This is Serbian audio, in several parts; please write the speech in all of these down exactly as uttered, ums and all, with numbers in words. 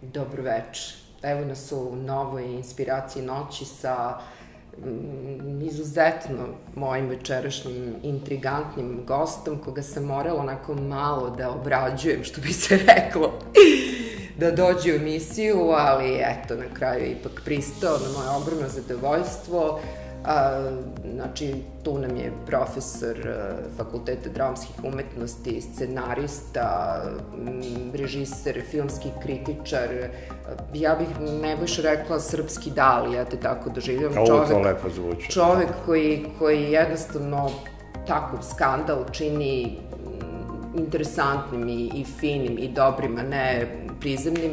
Dobroveče. Evo nas u novoj inspiraciji noći sa izuzetno mojim večerašnjim intrigantnim gostom, koga sam morala onako malo da obrađujem, što bi se reklo, da dođe u emisiju, ali eto, na kraju je ipak pristao na moje ogromno zadovoljstvo. Znači, tu nam je profesor Fakulteta dramskih umetnosti, scenarista, režiser, filmski kritičar, ja bih najviše rekla srpski Dali, ja te tako doživljam. Ovo to lepo zvuči. Čovek koji jednostavno takav skandal čini interesantnim i finim i dobrim, a ne prizemnim.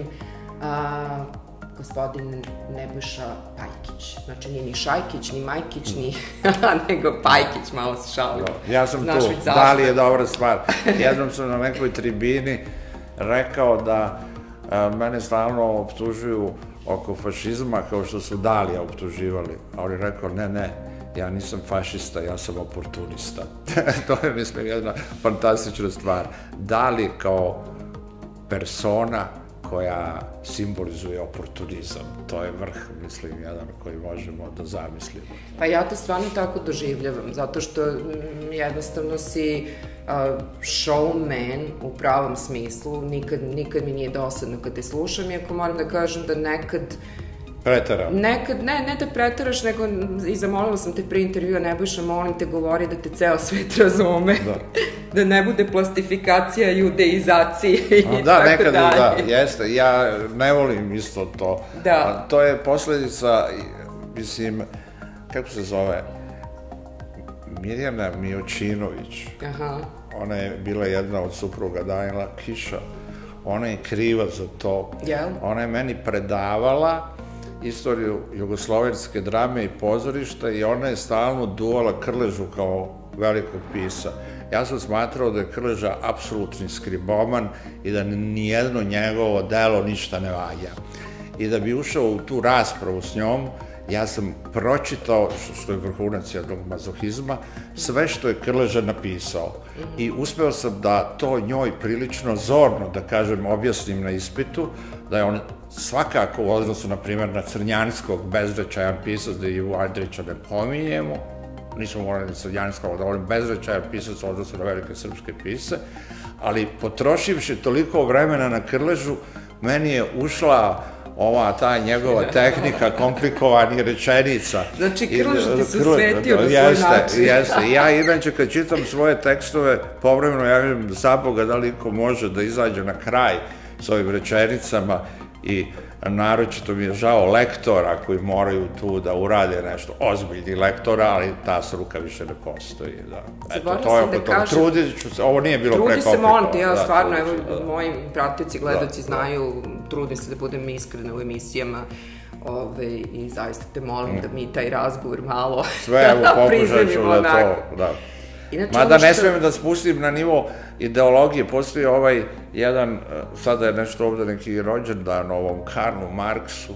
Gospodin Nebojša Pajkić. Znači, nije ni Šajkić, ni Majkić, ni... nego Pajkić, malo se šalio. Ja sam tu, da li je dobra stvar. Jednom sam na nekoj tribini rekao da mene stalno optužuju oko fašizma, kao što su Dalija optuživali. A on je rekao, ne, ne, ja nisam fašista, ja sam oportunista. To je, mislim, jedna fantastična stvar. Dali kao persona koja simbolizuje oportunizam. To je vrh, mislim, jedan koji možemo da zamislimo. Pa ja te stvarno tako doživljavam, zato što jednostavno si showman u pravom smislu. Nikad mi nije dosadno kad te slušam, iako moram da kažem da nekad... Pretera. Nekad, ne, ne da preteraš, nego i zamolila sam te pre intervjua, Nebojša, molim te, govori da te ceo svet razume. Da ne bude plastifikacija, judeizacije i tako dalje. Da, nekada da, jeste. Ja ne volim isto to. Da. To je posledica, mislim, kako se zove, Mirjana Mijočinović. Aha. Ona je bila jedna od supruga Danila Kiša. Ona je kriva za to. Jel? Ona je meni predavala istoriju jugoslovenske drame i pozorišta i ona je stalno duvala Krležu kao velikog pisa. Ja sam smatrao da je Krleža apsolutni skriboman i da nijedno njegovo delo ništa ne valja. I da bi ušao u tu raspravu s njom, ja sam pročitao, što je vrhunac jednog mazohizma, sve što je Krleža napisao. I uspeo sam da to njoj prilično zorno, da kažem, objasnim na ispitu, da je on svakako u odnosu, na primjer, na Crnjanskog bezrečajan pisac, da Ivu Andrića ne pominjemo, nismo morali na Crnjanskog, da volim bezrečajan pisac u odnosu na velike srpske pise, ali potrošivši toliko vremena na Krležu, meni je ušla ova, ta njegova tehnika komplikovanih rečenica. Znači, Krleža ti se usvetio na svoj način. Jeste, ja inače kad čitam svoje tekstove, povremeno ja kažem, za Boga, da li ko može da izađe na kraj s ovim rečenicama i naročito mi je žao lektora koji moraju tu da urade nešto, ozbiljni lektora, ali ta struka više ne postoji. Eto, to je oko toga. Trudit ću se, ovo nije bilo prekomplikovano. Trudi se, molim te, ja stvarno, evo, moji pratioci, gledaoci znaju, trudim se da budem iskrena u emisijama i zaista te molim da mi taj razgovor malo prizemimo onako. Mada ne smijem da spustim na nivo ideologije, postoji ovaj jedan, sada je nešto ovde neki rođendan ovom Karlu Marksu,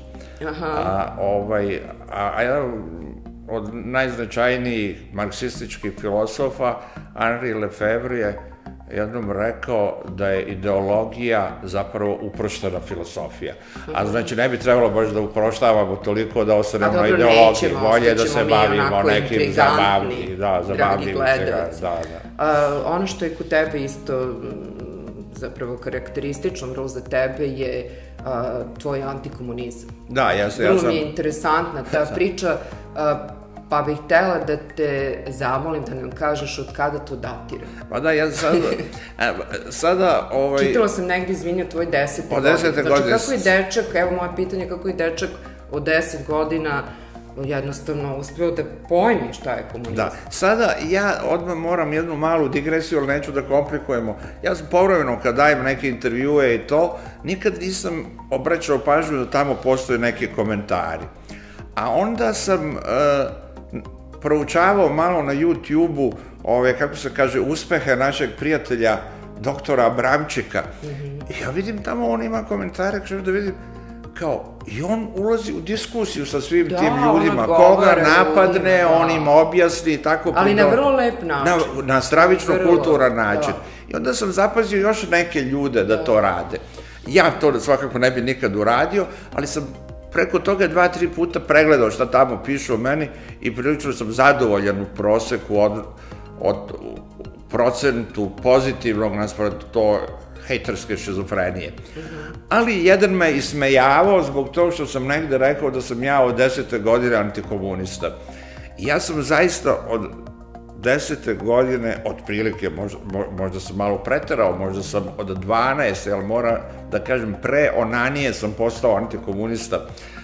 a jedan od najznačajnijih marksističkih filosofa, Henri Lefebvre, je jednom rekao da je ideologija zapravo uproštena filosofija. A znači ne bi trebalo baš da uproštavamo toliko da ostanemo na ideologiji. Bolje da se bavimo nekim zabavnim, da, zabavnim. Ono što je kod tebe isto zapravo karakteristično, vrlo za tebe, je tvoj antikomunizam. Da, ja sam... Vrlo mi je interesantna ta priča, pa bih htela da te zamolim da nam kažeš od kada to datira. Pa da, ja sada... Sada, ovaj... Čitala sam negdje, izvinio, tvoj desete godine. Od desete godine. Znači, kako je dečak, evo moje pitanje, kako je dečak od deset godina jednostavno uspeo da pojmi šta je komunizam? Da, sada ja odmah moram jednu malu digresiju, ali neću da komplikujemo. Ja sam povremeno kad dajem neke intervjue i to, nikad nisam obraćao pažnju da tamo postoje neki komentari. A onda sam proučavao malo na YouTube-u, ove, kako se kaže, uspehe našeg prijatelja, doktora Abramčika. I ja vidim tamo, on ima komentare, kažem da vidim, kao, i on ulazi u diskusiju sa svim tim ljudima, koga napadne, on im objasni i tako... Ali na vrlo lep način. Na stravično kulturan način. I onda sam zapazio još neke ljude da to rade. Ja to svakako ne bi nikad uradio, ali sam preko toga dva, tri puta pregledao šta tamo pišu o meni i prilično sam zadovoljan u proseku od, od procentu pozitivnog naspred to hejterske šizofrenije. Ali jedan me ismejavao zbog toga što sam negde rekao da sam ja od desete godine antikomunista. Ja sam zaista od desete godine, otprilike, možda sam malo preterao, možda sam od dvanaeste, ali moram da kažem, pre onanije sam postao antikomunista,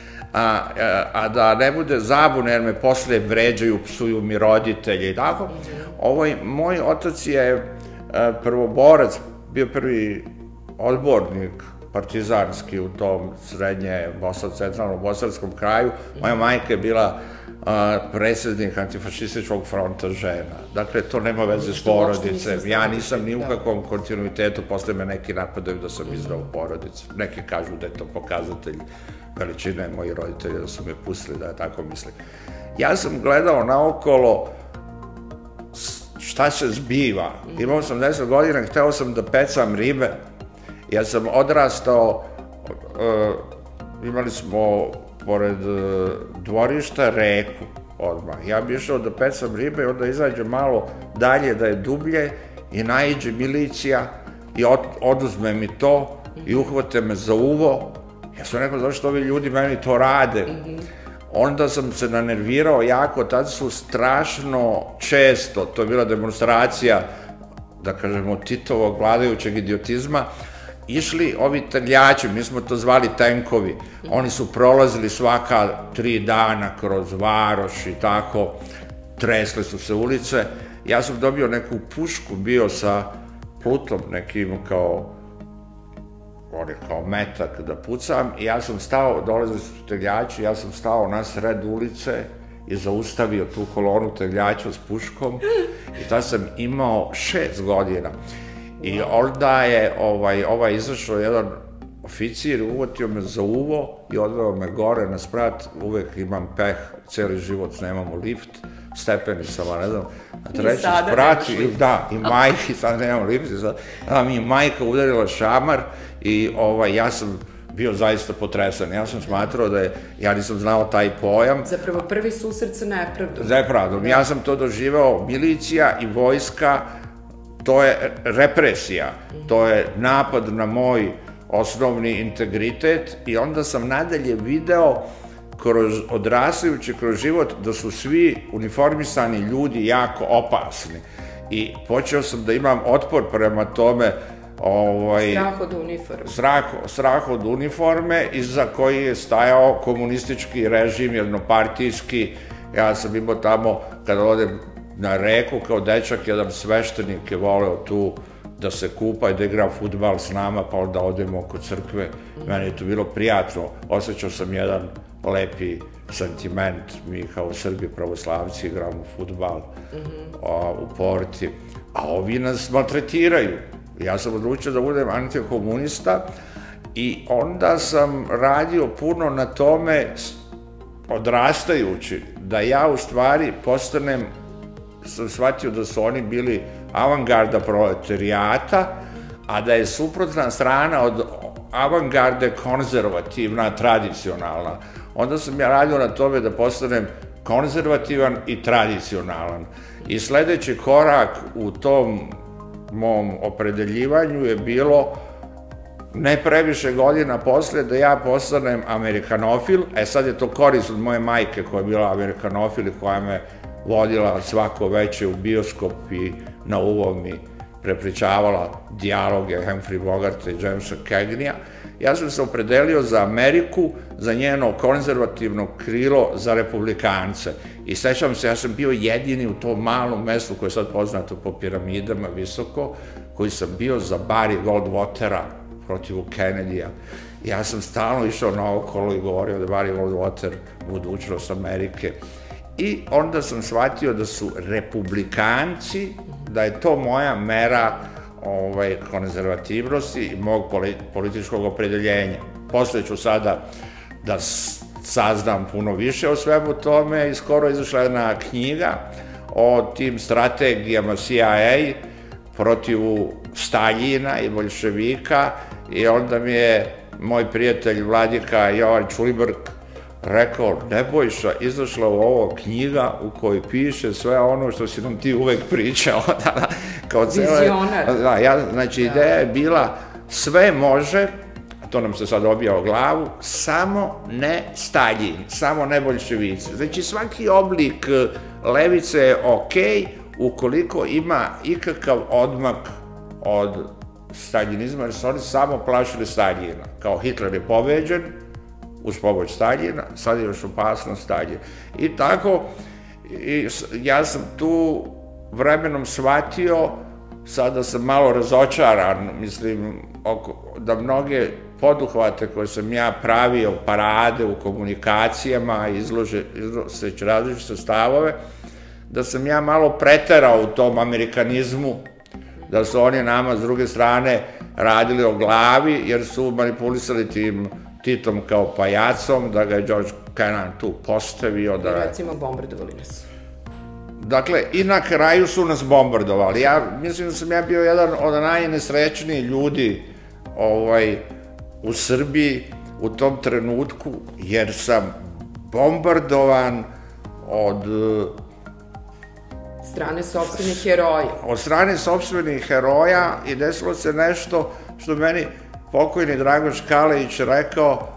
a da ne bude zabune, jer me posle vređaju, psuju mi roditelje i tako. Moj otac je prvoborac, bio prvi odbornik partizanski u tom srednje centralnom bosanskom kraju. Moja majka je bila predsjednik antifašističkog fronta žena. Dakle, to nema veze s porodicem. Ja nisam ni u kakvom kontinuitetu, posle me neki napadaju da sam izdao porodicu. Neki kažu da je to pokazatelj veličine mojih roditelja, da su me pustili da je tako mislim. Ja sam gledao naokolo šta se zbiva. Imao sam deset godina, hteo sam da pecam ribe. Ja sam odrastao, imali smo pored dvorišta reku odmah. Ja bi išao da pecam ribe i onda izađe malo dalje da je dublje i naiđe milicija i oduzme mi to i uhvate me za uvo. Ja sam rekao, zašto ovi ljudi meni to rade? Onda sam se nanervirao jako, tad su strašno često, to je bila demonstracija, da kažemo, Titovog vladajućeg idiotizma, išli ovi trljači, mi smo to zvali tenkovi, oni su prolazili svaka tri dana kroz varoš i tako, tresle su se ulice. Ja sam dobio neku pušku, bio sa plutom nekim kao, on je kao metak da pucam i ja sam stao, dolazili su trljači, ja sam stao na sred ulice i zaustavio tu kolonu trljača s puškom i tad sam imao šest godina. I onda je ovaj izašao jedan oficir, uvotio me za uvo i odveo me gore na sprat, uvek imam peh, celi život nemamo lift, stepenicama, ne znam, na treći sprat, da, i majke, sad nemamo lift, sada mi je majka udarila šamar i ja sam bio zaista potresan. Ja sam smatrao da je, ja nisam znao taj pojam. Zapravo prvi susret sa nepravdom. Za nepravdom. Ja sam to doživao, milicija i vojska, to je represija, to je napad na moj osnovni integritet i onda sam nadalje video, odrastajući kroz život, da su svi uniformisani ljudi jako opasni. I počeo sam da imam otpor prema tome. Strah od uniforme. Strah od uniforme, iza koji je stajao komunistički režim, jednopartijski. Ja sam imao tamo, kada odem na reku, kao dečak, jedan sveštenik je voleo tu da se kupa i da igra fudbal s nama, pa onda odemo oko crkve. Meni je to bilo prijatno. Osjećao sam jedan lepi sentiment. Mi kao Srbi pravoslavci igramo fudbal u Porti, a ovi nas maltretiraju. Ja sam odlučio da budem antikomunista i onda sam radio puno na tome, odrastajući, da ja u stvari postanem, sam shvatio da su oni bili avangarda proletarijata, a da je suprotna strana od avangarde konzervativna, tradicionalna. Onda sam ja radio na tome da postanem konzervativan i tradicionalan. I sledeći korak u tom mom opredeljivanju je bilo ne previše godina posle da ja postanem amerikanofil. E sad je to korist od moje majke koja je bila amerikanofil i koja me vodila svako veče u bioskop i na uvo mi prepričavala dijaloge Humphrey Bogarta i Jamesa Cagneyja. Ja sam se opredelio za Ameriku, za njeno konzervativno krilo, za republikance. I sećam se, ja sam bio jedini u tom malom mestu koje je sad poznato po piramidama visoko, koji sam bio za Barry Goldwatera protiv Kennedyja. Ja sam stalno išao naokolo i govorio da je Barry Goldwater budućnost Amerike. I onda sam shvatio da su republikanci, da je to moja mera konzervativnosti i mog političkog opredeljenja. Posle ću sada da saznam puno više o svemu tome i skoro izašla jedna knjiga o tim strategijama C I A protiv Staljina i boljševika i onda mi je moj prijatelj Vladika Jovan Čulibrk rekao, Nebojša, izašla u ovo knjiga u kojoj piše sve ono što si nam ti uvek pričao. Vizionar. Znači, ideja je bila sve može, to nam se sad obija o glavu, samo ne Staljin, samo ne boljševici. Znači, svaki oblik levice je okej ukoliko ima ikakav odmak od staljinizma, jer su oni samo plašili Staljina. Kao Hitler je pobeđen, uz pomoć Staljina, sad je još opasnost Staljina. I tako, ja sam tu vremenom shvatio, sada sam malo razočaran, mislim, da mnoge poduhvate koje sam ja pravio, parade u komunikacijama, izložeći različite stavove, da sam ja malo preterao u tom amerikanizmu, da su oni nama s druge strane radili o glavi, jer su manipulisali tim Titom kao pajacom, da ga je George Kennan tu postavio. I recimo bombardovali nas. Dakle, i na kraju su nas bombardovali. Ja mislim da sam ja bio jedan od najnesrećnijih ljudi u Srbiji u tom trenutku, jer sam bombardovan od strane sopstvenih heroja. Od strane sopstvenih heroja i desilo se nešto što meni pokojni Dragoš Kalejić rekao,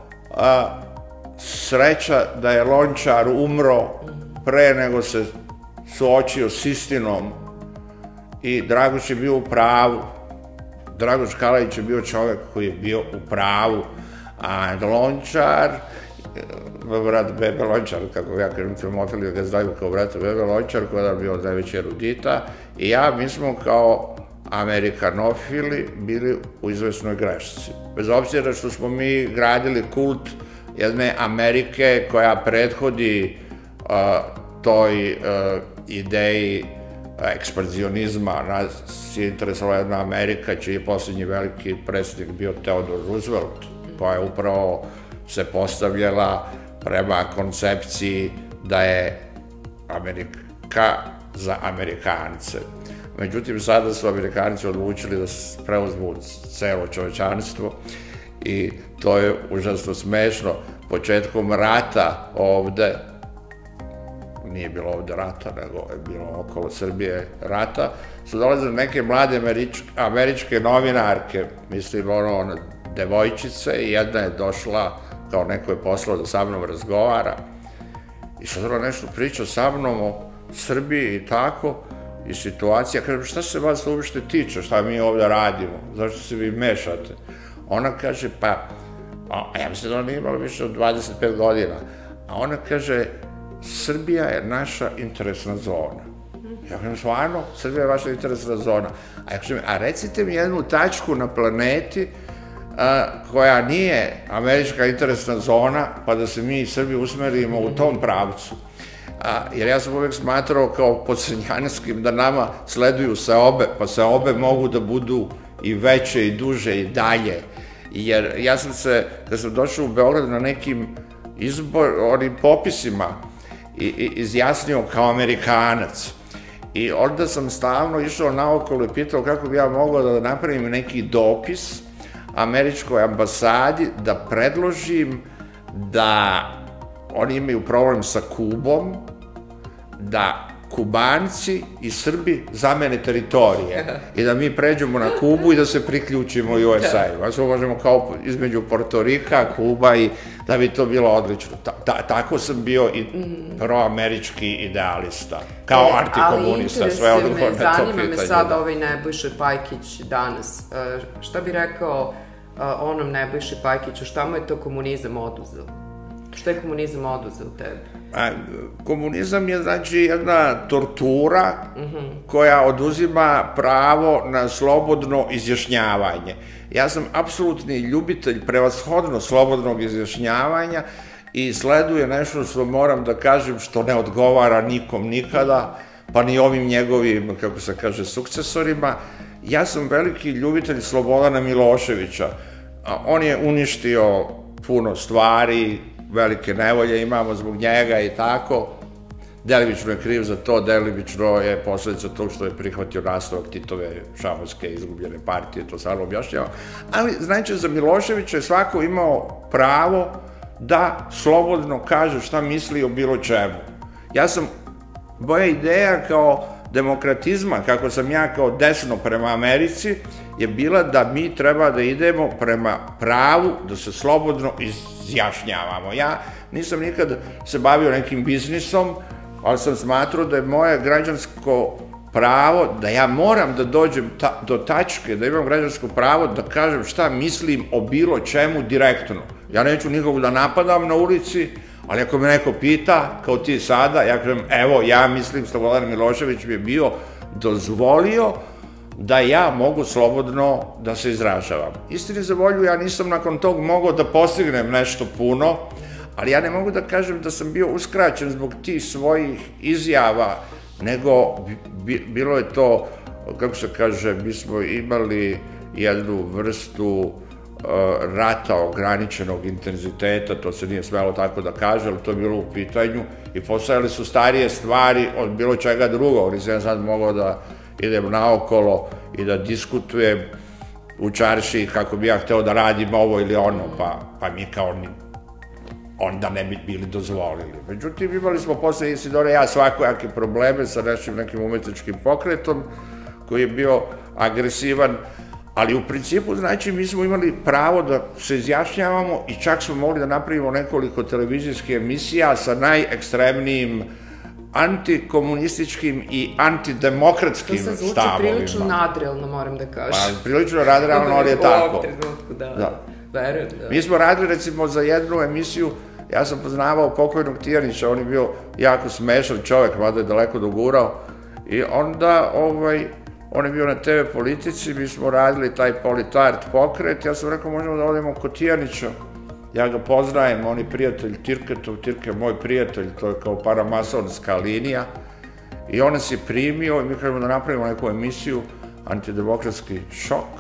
sreća da je Lončar umro pre nego se suočio s istinom i Dragoš je bio u pravu. Dragoš Kalejić je bio čovek koji je bio u pravu, a Lončar, brat Bebe Lončar, kako ja kažem filmofili ga znaju kao brata Bebe Lončar, koja je bio od najveći erudita, i ja, mi smo kao amerikanofili bili u izvesnoj grešci. Bez obzira što smo mi gradili kult jedne Amerike koja prethodi toj ideji ekspanzionizma. Nas je interesovala jedna Amerika, čiji je posljednji veliki predsjednik bio Theodore Roosevelt, koja je upravo se postavljala prema koncepciji da je Amerika za Amerikance. Međutim, sada su Amerikanci odlučili da preuzmu celo čovečanstvo i to je užasno smešno. Početkom rata ovde, nije bilo ovde rata, nego je bilo okolo Srbije rata, su dolazile neke mlade američke novinarke, mislim ono, devojčice, i jedna je došla, kao neko je poslao da sa mnom razgovara, i sad ona nešto priča sa mnom o Srbiji i tako, i situacija, kažem, šta se vas uopšte tiče, šta mi ovde radimo, zašto se vi mešate? Ona kaže, pa, ja mislim da ona nije imala više od dvadeset pet godina, a ona kaže, Srbija je naša interesna zona. Ja kažem, stvarno, Srbija je vaša interesna zona. A ja kažem, a recite mi jednu tačku na planeti koja nije američka interesna zona, pa da se mi Srbi usmerimo u tom pravcu. Jer ja sam uvek smatrao kao podcrnjanskim da nama sleduju seobe, pa seobe mogu da budu i veće i duže i dalje. Jer ja sam se, kad sam došao u Beograd na nekim onim popisima, izjasnio kao Amerikanac. I onda sam stalno išao naokolo i pitao kako bi ja mogao da napravim neki dopis američkoj ambasadi da predložim da oni imaju problem sa Kubom, da Kubanci i Srbi zamene teritorije i da mi pređemo na Kubu i da se priključimo u es a. Znači, možemo kao između Portorika, Kuba, i da bi to bilo odlično. Tako sam bio i proamerički idealista, kao antikomunista, sve odgovorne to pitanje. Zanima me sada ovaj Nebojša Pajkić danas. Šta bi rekao onom Nebojši Pajkiću, šta mu je to komunizam oduzeo? Šta je komunizam oduzeo tebi? Komunizam je, znači, jedna tortura koja oduzima pravo na slobodno izjašnjavanje. Ja sam apsolutni ljubitelj prevashodno slobodnog izjašnjavanja i sleduje nešto što moram da kažem što ne odgovara nikom nikada, pa ni ovim njegovim, kako se kaže, sukcesorima. Ja sam veliki ljubitelj Slobodana Miloševića. On je uništio puno stvari, velike nevolje imamo zbog njega i tako. delimično je kriv za to, delimično je posledica tog što je prihvatio nastavak Titove šamanske izgubljene partije, to stvarno objašnjava. Ali, znači, za Miloševića je svako imao pravo da slobodno kaže šta misli o bilo čemu. Ja sam, moja ideja kao demokratizma, kako sam ja kao desno prema Americi, je bila da mi treba da idemo prema pravu, da se slobodno izjašnjavamo. Ja nisam nikad se bavio nekim biznisom, ali sam smatrao da je moje građansko pravo, da ja moram da dođem do tačke, da imam građansko pravo da kažem šta mislim o bilo čemu direktno. Ja neću nikog da napadam na ulici, ali ako me neko pita, kao ti sada, ja kažem, evo, ja mislim, Slobodan Milošević mi je bio dozvolio da ja mogu slobodno da se izražavam. Istini za volju, ja nisam nakon tog mogao da postignem nešto puno, ali ja ne mogu da kažem da sam bio uskraćen zbog tih svojih izjava, nego bilo je to, kako se kaže, mi smo imali jednu vrstu rata ograničenog intenziteta, to se nije smelo tako da kaže, ali to je bilo u pitanju i postojale su starije stvari od bilo čega drugog, nisam ja sad mogao da idem naokolo i da diskutujem u čarši kako bi ja hteo da radim ovo ili ono, pa mi kao onda ne bi bili dozvolili. Međutim, imali smo posle Isidora i ja svakojake probleme sa našim nekim umetničkim pokretom koji je bio agresivan, ali u principu, znači, mi smo imali pravo da se izjašnjavamo i čak smo mogli da napravimo nekoliko televizijskih emisija sa najekstremnijim antikomunističkim i antidemokratskim stavovima. To se zvuči prilično nadrealno, moram da kažem. Pa, prilično nadrealno, ali je tako. U ovog trenutku, da. Verujem, da. Mi smo radili, recimo, za jednu emisiju, ja sam poznavao pokojnog Tijanića, on je bio jako smešan čovek, mada je daleko dogurao, i onda, ovaj, on je bio na te ve Politici, mi smo radili taj Politart pokret, ja sam rekao možemo da odemo kod Tijanića, ja ga poznajem, on je prijatelj Tirketov, Tirke je moj prijatelj, to je kao paramasonska linija, i on nas je primio i mi kažemo da napravimo neku emisiju, Antidemokratski šok,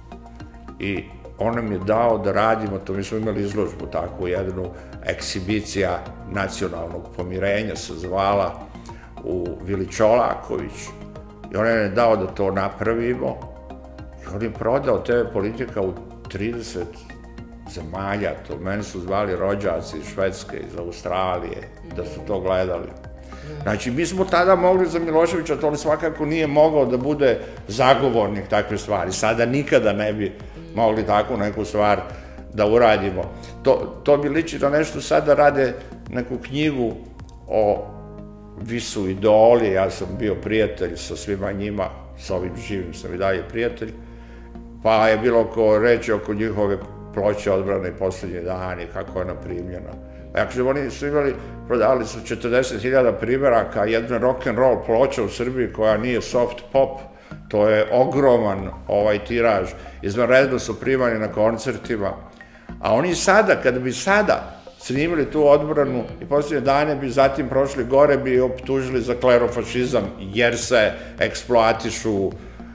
i on nam je dao da radimo, to mi smo imali izložbu, takvu jednu ekshibicija nacionalnog pomirenja se zvala u Vili Čolaković, i on je dao da to napravimo i on je prodao te ve Politika u trideset zemalja, to meni su zvali rođaci iz Švedske, iz Australije, da su to gledali. Znači, mi smo tada mogli za Miloševića, to on svakako nije mogao da bude zagovornik takve stvari, sada nikada ne bi mogli takvu neku stvar da uradimo. To mi liči da nešto sada rade neku knjigu o Visu idoli, ja sam bio prijatelj sa svima njima, sa ovim živim sam i dalje prijatelj, pa je bilo oko reći oko njihove ploče Odbrane i Poslednji dani, kako je ona primljena. Dakle, oni su imali, prodali su četrdeset hiljada primjeraka jedne rock'n'roll ploče u Srbiji koja nije soft pop, to je ogroman ovaj tiraž, izvanredno su primani na koncertima, a oni sada, kada bi sada snimili tu Odbranu i Posljednje dane bi zatim prošli gore, bi optužili za klerofašizam, jer se eksploatišu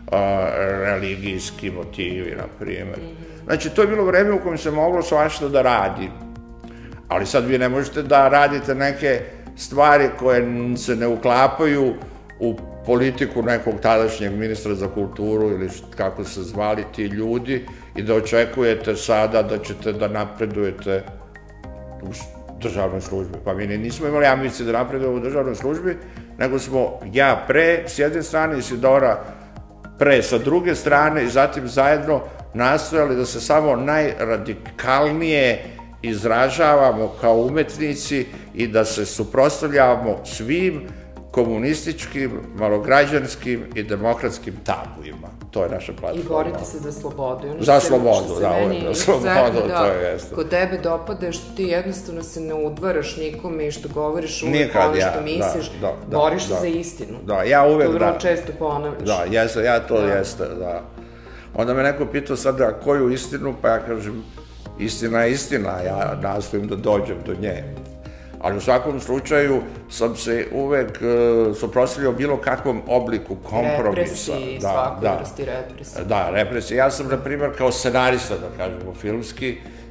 religijski motivi, na primjer. Znači, to je bilo vreme u kojem se moglo svašta da radi, ali sad vi ne možete da radite neke stvari koje se ne uklapaju u politiku nekog tadašnjeg ministra za kulturu ili kako se zvali ti ljudi i da očekujete sada da ćete da napredujete u državnoj službi. Pa mi nismo imali ambicije da napredujemo u državnoj službi, nego smo ja pre s jedne strane, Isidora pre sa druge strane i zatim zajedno nastojali da se samo najradikalnije izražavamo kao umetnici i da se suprotstavljamo svim komunističkim, malograđanskim i demokratskim tabuima. To je naša platforma. I borite se za slobodu. Za slobodu, da, za slobodu, to je jeste. Kod tebe dopade što ti jednostavno se ne udvaraš nikome i što govoriš uvijek ono što misliš, boriš se za istinu. Da, ja uvijek, da. To vrlo često ponavljaš. Da, ja to jeste, da. Onda me neko pitao sada koju istinu, pa ja kažem, istina je istina, ja nastojim da dođem do nje. Ali u svakom slučaju sam se uvek suprotstavljao bilo kakvom obliku kompromisa. Represiji, svakoj vrsti represije. Da, represije. Ja sam, na primjer, kao scenarista, da kažemo, filmski,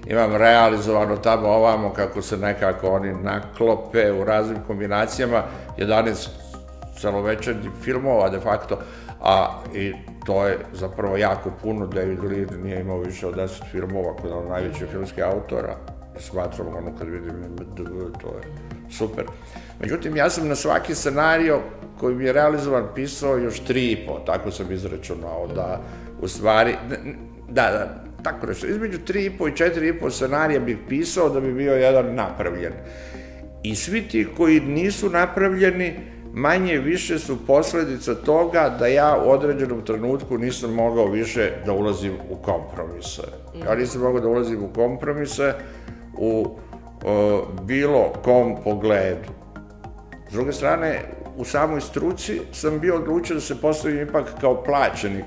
imam realizovano tamo ovamo kako se nekako oni naklope u raznim kombinacijama, jedanaest celovečernjih filmova de facto, a i to je zapravo jako puno. David Lean nije imao više od deset filmova kod ono najvećih filmskih autora. Smatram ono kad vidim to je super. Međutim, ja sam na svaki scenario koji mi je realizovan pisao još tri i po, tako sam izračunao, da u stvari, da, da, tako nešto, između tri i po i četiri i po scenarija bih pisao da bi bio jedan napravljen. I svi ti koji nisu napravljeni, manje više su posledica toga da ja u određenom trenutku nisam mogao više da ulazim u kompromise. Ja nisam mogao da ulazim u kompromise u bilo kom pogledu. S druge strane, u samoj struci sam bio odlučio da se postavim ipak kao plaćenik.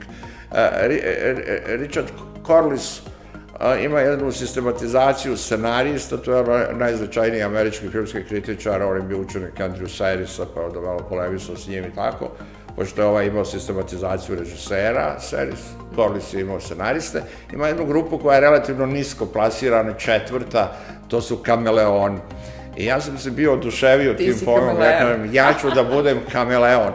Richard Corliss ima jednu sistematizaciju scenarijista, to je najznačajniji američki filmski kritičar, on je bio učenik Andrew Cyrisa, pa onda malo polemisao s njim i tako, pošto je ovaj imao sistematizaciju režisera, Cyrus, Corliss je imao scenariste, ima jednu grupu koja je relativno nisko plasirana, četvrta, to su kameleoni. I ja sam se bio oduševio tim pojmom, ja ću da budem kameleon.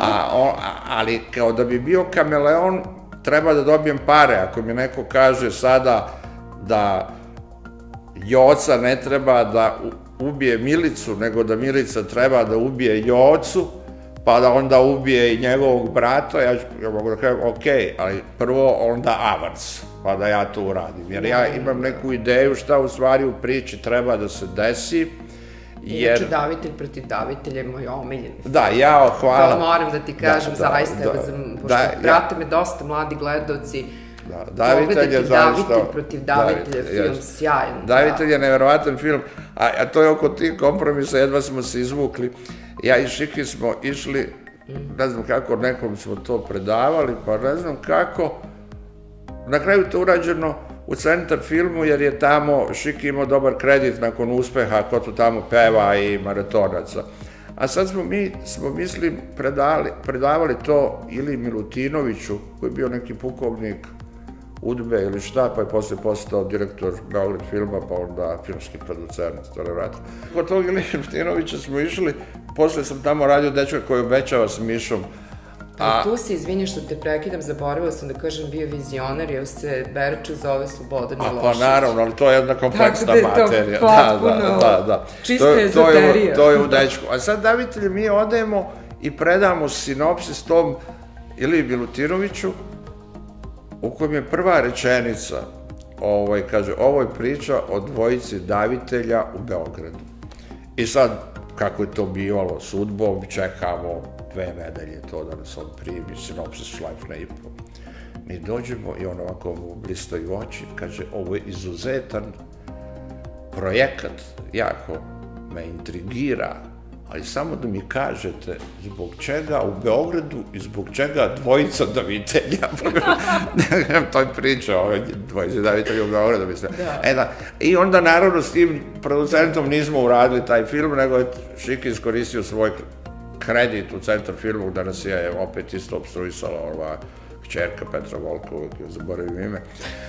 Ali kao da bi bio kameleon, treba da dobijem pare. Ako mi neko kaže sada da Joca ne treba da ubije Milicu, nego da Milica treba da ubije Jocu, pa da onda ubije i njegovog brata, ja mogu da kažem, ok, ali prvo onda avans, pa da ja to uradim. Jer ja imam neku ideju šta u stvari u priči treba da se desi. Inače, davitelj protiv davitelja je moj omiljen. Da, jao, hvala. To moram da ti kažem, zaista, pošto prate me dosta mladi gledalci, pogledajte Davitelj protiv davitelja, film sjajan. Davitelj je neverovatan film, a to je oko tih kompromisa, jedva smo se izvukli. Ja i Šiki smo išli, ne znam kako, nekom smo to predavali, pa ne znam kako, na kraju to urađeno u Centar filmu, jer je tamo Šiki imao dobar kredit nakon uspeha, ko tu tamo peva i maratonaca. A sad smo mi, smo mislim, predavali to ili Milutinoviću, koji je bio neki pukovnik Udbe ili šta, pa je posle postao direktor Beograd filma, pa onda filmski producent, to ne vratno. Kod tog ili Milutinovića smo išli, posle sam tamo radio dečka koji obećava s Mišom. Tu se, izvini što te prekidam, zaboravila sam da kažem, bio vizioner, jer se Beriča zove Slobodan Milošević. Pa naravno, ali to je jedna kompleksna materija. Tako da je to potpuno čista ezoterija. To je u dečku. A sad, davitelji, mi odemo i predamo sinopsis tom ili Milutinoviću, u kojem je prva rečenica, kaže, ovo je priča o dvojici davitelja u Beogradu. I sad, kako je to bivalo sudbom, čekamo dve nedelje to da nas on primi, sinopsis šlajf na i po. Mi dođemo i on ovako mu blistaju oči, kaže, ovo je izuzetan projekat, jako me intrigira, ali samo da mi kažete zbog čega u Beogradu i zbog čega dvojica davitelja. To je priča o dvojici davitelja u Beogradu, mislim. I onda, naravno, s tim producentom nismo uradili taj film, nego je Šiki iskoristio svoj kredit u Centar filmu, da nas je opet isto obstruisala ova kćerka Petra Volka, uvijek je zaboravim ime.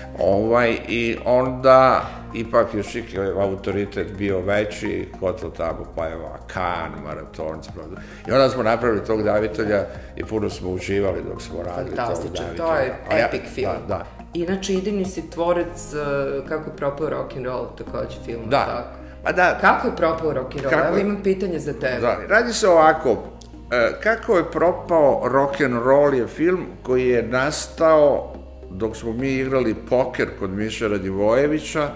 I onda, ipak je Šiki autoritet bio veći, kotlo tamo pojeva Kan, maratonci, i onda smo napravili tog davitelja i puno smo uživali dok smo radili tog davitelja. Fantastičan, to je epic film. Inače, idejni si tvorac Kako je propao rock'n'roll, takođe film. Da. Kako je propao rock'n'roll? Evo imam pitanje za tebe. Radi se ovako, Kako je propao rock'n'roll je film koji je nastao dok smo mi igrali poker kod Miše Radivojevića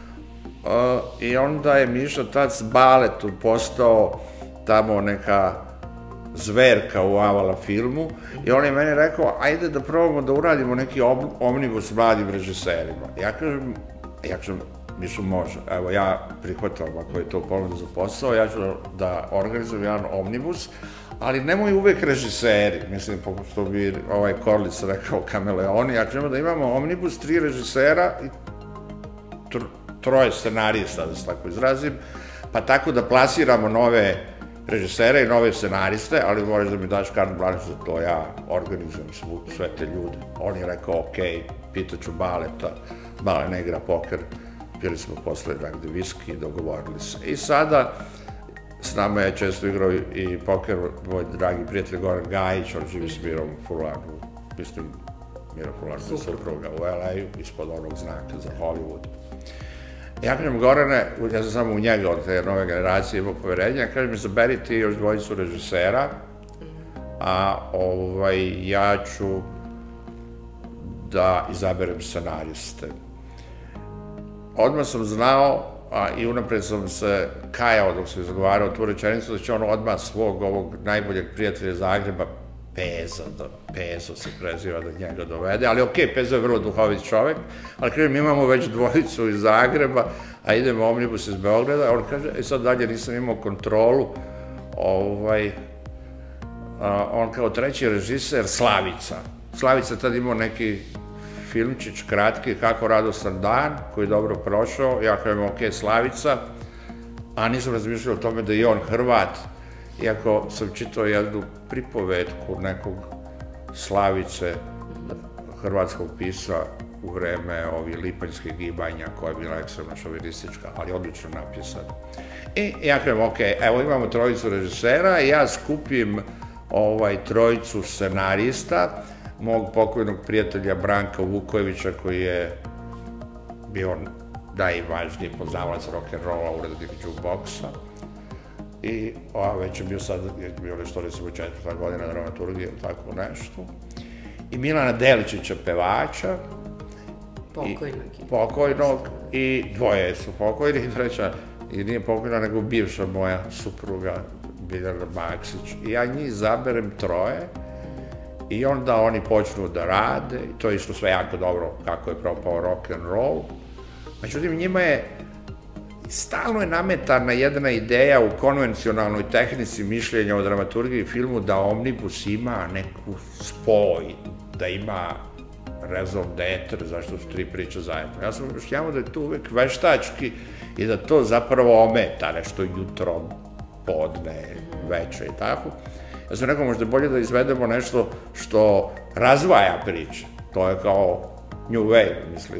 i onda je Miša tad s baletom postao tamo neka zverka u Avala filmu i on je meni rekao, ajde da probamo da uradimo neki omnibus mladim režiserima. Ja kažem, ja kažem, Mišu može, evo ja prihvatam ako je to ponuda za posao, ja ću da organizujem jedan omnibus, ali nemoj uvek režiseri, mislim, što bi ovaj Corliss rekao kameleoni, ja kažemo da imamo omnibus, tri režisera i troje scenarista, da se tako izrazim, pa tako da plasiramo nove režisere i nove scenariste, ali moraš da mi daš carte blanche za to, ja organizujem sve te ljude. On je rekao, ok, pitaću Baleta, Bale ne igra poker, pili smo posle negde viski i dogovorili se. I sada s nama je često igrao i poker moj dragi prijatelj Goran Gajić, on živi s Mirom Furlanom, mislim Mira Furlanova supruga u el ej-u, ispod onog znaka za Hollywood. Ja kažem, Gorane, ja sam samo u njega od te nove generacije imao poverenja, ja kažem, izaberi ti još dvojicu režisera, a ja ću da izaberem scenariste. Odmah sam znao, a i unapred sam se kajao dok sam izgovarao tu rečenicu, da će on odmah svog ovog najboljeg prijatelja Zagreba, Peza, Pezo se preziva, da njega dovede, ali okej, Pezo je vrlo duhovit čovek, ali kažem, imamo već dvojicu iz Zagreba, a idemo omnibus iz Beograda, on kaže, i sad dalje nisam imao kontrolu, on kao treći režiser, Slavica. Slavica je tad imao neki filmčić kratki, Kako radostan dan, koji je dobro prošao, ja kažem, okej, Slavica, a nisam razmišljao o tome da je on Hrvat, iako sam čitao jednu pripovetku nekog Slavice, hrvatskog pisa u vreme ovih lipanjskih gibanja, koja je bila ekstremno šovinistička, ali odlično napisana. I ja kažem, okej, evo imamo trojicu režisera, ja skupim trojicu scenarista, mog pokojnog prijatelja Branka Vukojevića, koji je bio najvažniji poznavalac rock'n'rolla, urednik jukeboxa, i već je bio sad, je bio nešto recimo četvrta godina dramaturgije ili tako nešto, i Milana Deličića, pevača, pokojnog, i dvoje su pokojni, i treća, i nije pokojna, nego bivša moja supruga, Biljana Maksić, i ja njih izaberem troje, i onda oni počnu da rade, i to je išlo sve jako dobro kako je propao rock'n'roll. Međutim, njima je, stalno je nametana jedna ideja u konvencionalnoj tehnici mišljenja o dramaturgiji i filmu da omnibus ima neku spoj, da ima rezon deter, zašto su tri priče zajedno. Ja sam objašnjavao da je to uvek veštački i da to zapravo ometa nešto jutro, podne, veče i tako. Ja sam rekao, možda je bolje da izvedemo nešto što razvaja priče. To je kao New Wave, mislim.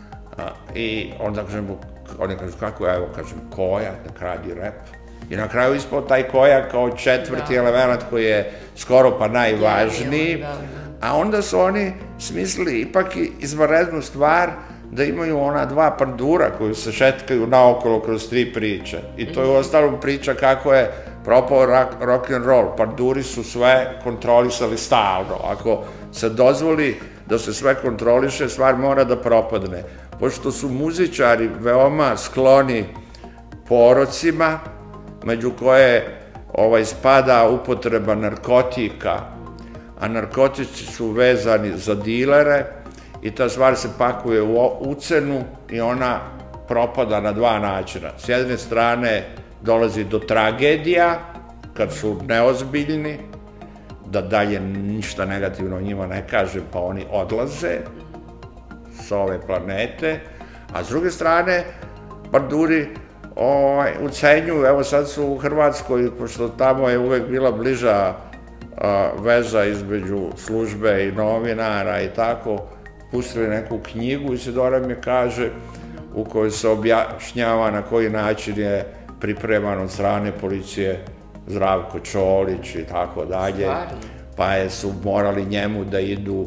I onda kažemo, oni kažu kako je, evo kažem, Koja, da radi rap. I na kraju ispao taj Koja kao četvrti element koji je skoro pa najvažniji. A onda su oni smislili ipak izvanrednu stvar da imaju ona dva pandura koji se šetkaju naokolo kroz tri priče. I to je u ostalom priča kako je propao rock'n'roll. Panduri su sve kontrolisali stalno. Ako se dozvoli da se sve kontroliše, stvar mora da propadne. Pošto su muzičari veoma skloni porocima, među koje spada upotreba narkotika, a narkotici su vezani za dilere, i ta stvar se pakuje u ucenu i ona propada na dva načina. S jedne strane dolazi do tragedija, kad su neozbiljni, da dalje ništa negativno o njima ne kažem, pa oni odlaze sa ove planete, a s druge strane panduri ucenjuju, evo sad su u Hrvatskoj, pošto tamo je uvek bila bliža veza između službe i novinara i tako, pustili neku knjigu, Isidora mi kaže, u kojoj se objašnjava na koji način je pripreman od strane policije Zdravko Čolić i tako dalje, pa su morali njemu da idu,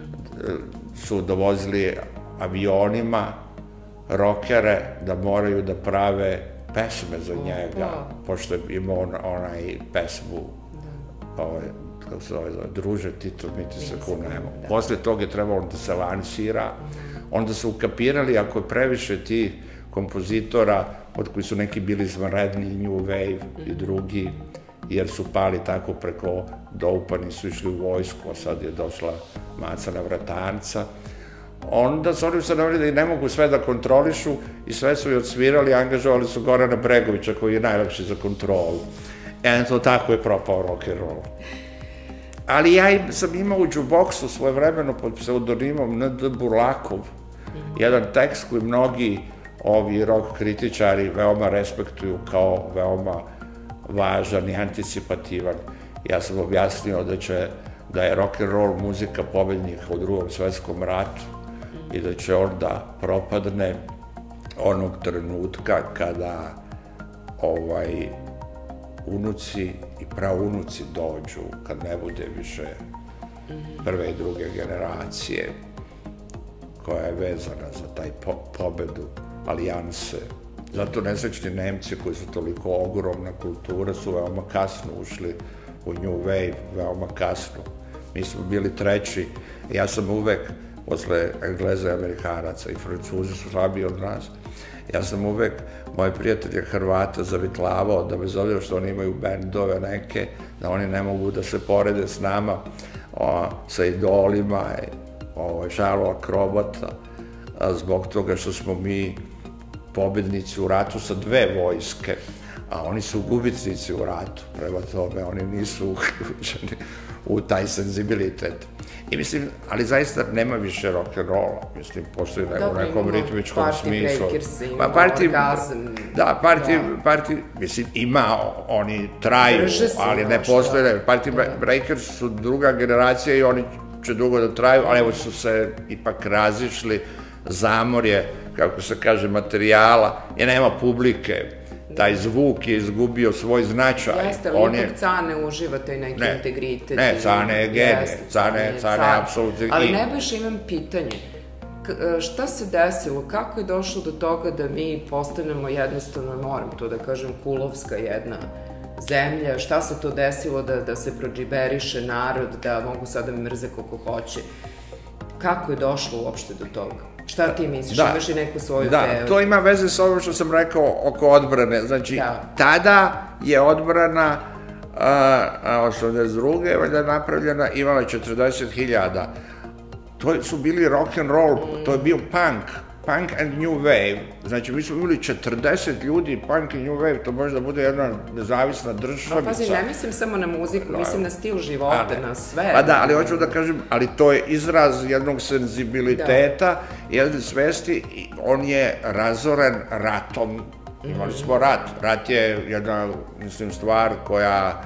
su dovozili avionima rokere da moraju da prave pesme za njega, pošto je imao onaj pesmu, kako se zove, Druže Tito, mi ti se kunemo. Posle toga je trebalo da se lansira, onda su ukapirali ako je previše tih kompozitora, od koji su neki bili izvanredni, New Wave i drugi, jer su pali tako preko doupa, nisu išli u vojsku, a sad je došla Maca na Vratanca. Onda su oni ustanovili da i ne mogu sve da kontrolišu i sve su i odsvirali, angažovali su Gorana Bregovića, koji je najlakši za kontrolu. Eto, tako je propao rock'n'roll. Ali ja sam imao u jukeboxu svojevremeno pod pseudonimom N D Burlakov jedan tekst koji mnogi ovi rock kritičari veoma respektuju kao veoma važan i anticipativan. Ja sam objasnio da će, da je rock'n'roll muzika pobednika u Drugom svetskom ratu i da će on da propadne onog trenutka kada ovaj, unuci i praunuci dođu, kad ne bude više prve i druge generacije koja je vezana za taj pobedu alijanse. Zato nesrećni Nemci koji su toliko ogromna kultura su veoma kasno ušli u New Wave, veoma kasno. Mi smo bili treći. Ja sam uvek, posle Engleza i Amerikanaca, i Francuzi su slabiji od nas, ja sam uvek moje prijatelje Hrvata zavitlavao da bez obzira što oni imaju bendove neke, da oni ne mogu da se porede s nama, sa idolima, Šarla Krobota, zbog toga što smo mi pobednici u ratu sa dve vojske, a oni su gubitnici u ratu, prema tome oni nisu uključeni u taj senzibilitet. I mislim, ali zaista nema više rock'n'rolla, mislim, postoji u nekom ritmičkom smislu. Pa party orgazm. Da, party, mislim, ima, oni traju, ali ne postoje, party breakers su druga generacija i oni će dugo da traju, ali evo su se ipak razišli, zamorje, kako se kaže, materijala, jer nema publike. Taj zvuk je izgubio svoj značaj. Jeste, ali ipak Cane uživa taj neki integritet. Ne, Cane je genije, Cane je apsolutno... Ali ne baš imam pitanje, šta se desilo, kako je došlo do toga da mi postanemo jednostavno, moram to da kažem, kulovska jedna zemlja, šta se to desilo da se prođiberiše narod, da mogu sada mrze koliko hoće. Kako je došlo uopšte do toga? Šta ti misliš? Imaš i neku svoju teoriju? Da, to ima veze s ovim što sam rekao oko odbrane. Znači, tada je odbrana osamdeset druge valjda napravljena, imala četrdeset hiljada. To su bili rock and roll, to je bio punk. Punk and New Wave. Znači, mi smo imali četrdeset ljudi, punk i New Wave, to može da bude jedna nezavisna državica. Pa pazi, ne mislim samo na muziku, mislim na stil života, na sve. Pa da, ali hoću da kažem, ali to je izraz jednog senzibiliteta, jedne svesti, on je razoren ratom. Imali smo rat. Rat je jedna, mislim, stvar koja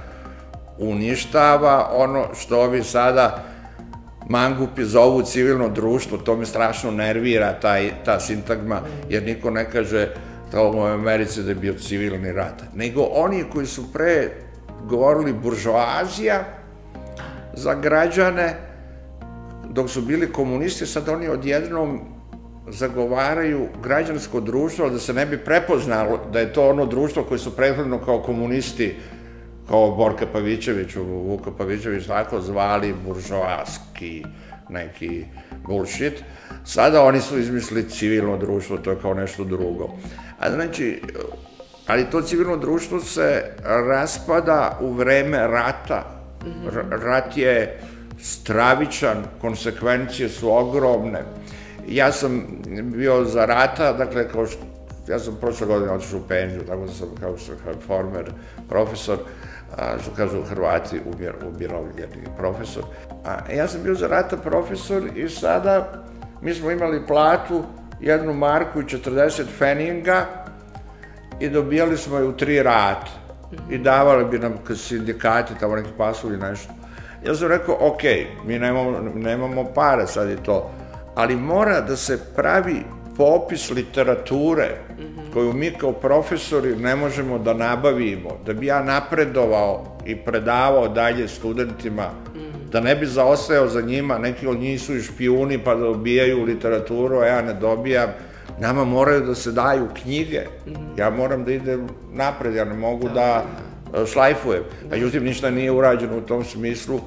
uništava ono što ovi sada mangupi zovu civilno društvo, to me strašno nervira, ta sintagma, jer niko ne kaže u Americi da je bio civilni rat. Nego oni koji su pre govorili buržoazija za građane, dok su bili komunisti, sad oni odjednom zagovaraju građansko društvo, da se ne bi prepoznalo da je to ono društvo koje su prethodno kao komunisti, kao Borka Pavićević, Vuka Pavićević, tako zvali buržoaski neki bullshit. Sada oni su izmislili civilno društvo, to je kao nešto drugo. A znači, ali to civilno društvo se raspada u vreme rata. Rat je stravičan, konsekvencije su ogromne. Ja sam bio za rata, dakle, kao što, ja sam prošle godine otišao u penziju, tako da sam kao former profesor, što kažu Hrvati, umirovljeni profesor. Ja sam bio za rata profesor i sada mi smo imali platu, jednu marku i četrdeset feninga i dobijali smo je u tri rate. I davali bi nam sindikati, tamo neki pasulji nešto. Ja sam rekao, ok, mi nemamo para, sad je to, ali mora da se pravi popis literature koju mi kao profesori ne možemo da nabavimo, da bi ja napredovao i predavao dalje studentima, da ne bi zaostajao za njima, neki od njih su i špijuni pa da dobijaju literaturu, a ja ne dobijam. Nama moraju da se daju knjige, ja moram da idem napred, ja ne mogu da šlajfujem. Međutim, ništa nije urađeno u tom smislu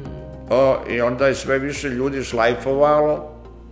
i onda je sve više ljudi šlajfovalo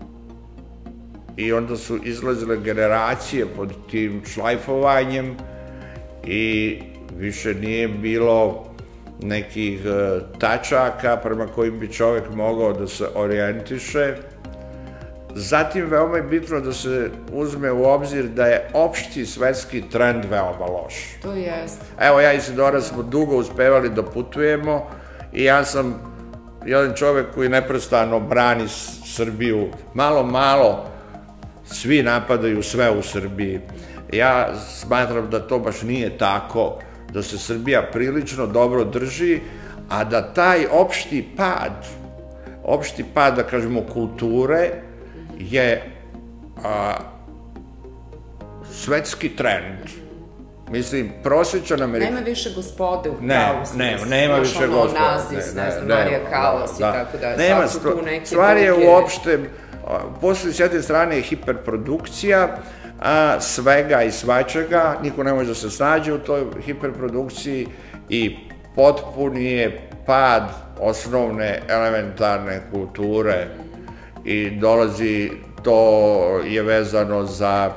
i onda su izlazile generacije pod tim šlajfovanjem i više nije bilo nekih tačaka prema kojim bi čovek mogao da se orijentiše. Zatim, veoma je bitno da se uzme u obzir da je opšti svetski trend veoma loš. To jest. Evo, ja i Sidora smo dugo uspevali da putujemo i ja sam jedan čovek koji neprestano brani Srbiju. Malo, malo svi napadaju sve u Srbiji. Ja smatram da to baš nije tako, da se Srbija prilično dobro drži, a da taj opšti pad, opšti pad, da kažemo, kulture, je svetski trend. Mislim, prosječan Amerikan... Nema više gospode u pravu smislu. Ne, nema više gospode. Nazis, ne znam, Marija Kalas i tako da. Nema, stvar je uopšte, posle s jedne strane je hiperprodukcija, svega i svačega, niko ne može da se snađe u toj hiperprodukciji i potpuni je pad osnovne elementarne kulture i dolazi, to je vezano za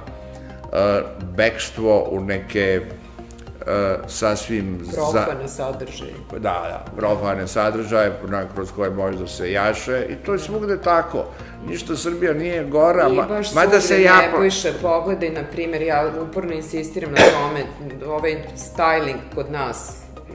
bekstvo u neke sasvim... Profane sadržaje. Da, da, profane sadržaje kroz koje može da se jaše i to je svugde tako. Ništa Srbija nije gora, mada se ja... I baš svugde Nebojša, pogledaj, na primjer, ja uporno insistiram na tome, ovaj styling kod nas,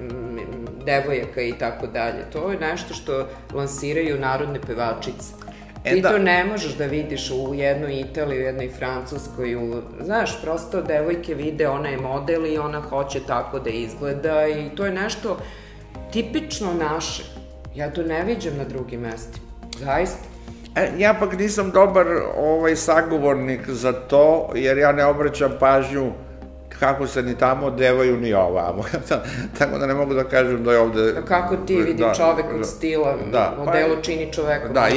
devojaka i tako dalje, to je nešto što lansiraju narodne pevačice. Ti to ne možeš da vidiš u jednoj Italiji, u jednoj Francuskoj, znaš, prosto devojke vide, ona je model i ona hoće tako da izgleda i to je nešto tipično naše. Ja to ne viđam na drugim mestima, zaista. Ja pak nisam dobar sagovornik za to, jer ja ne obraćam pažnju kako se ni tamo devaju ni ovamo. Tako da ne mogu da kažem da je ovde... Kako ti vidi čovek od stila, modelo čini čovekom. Da,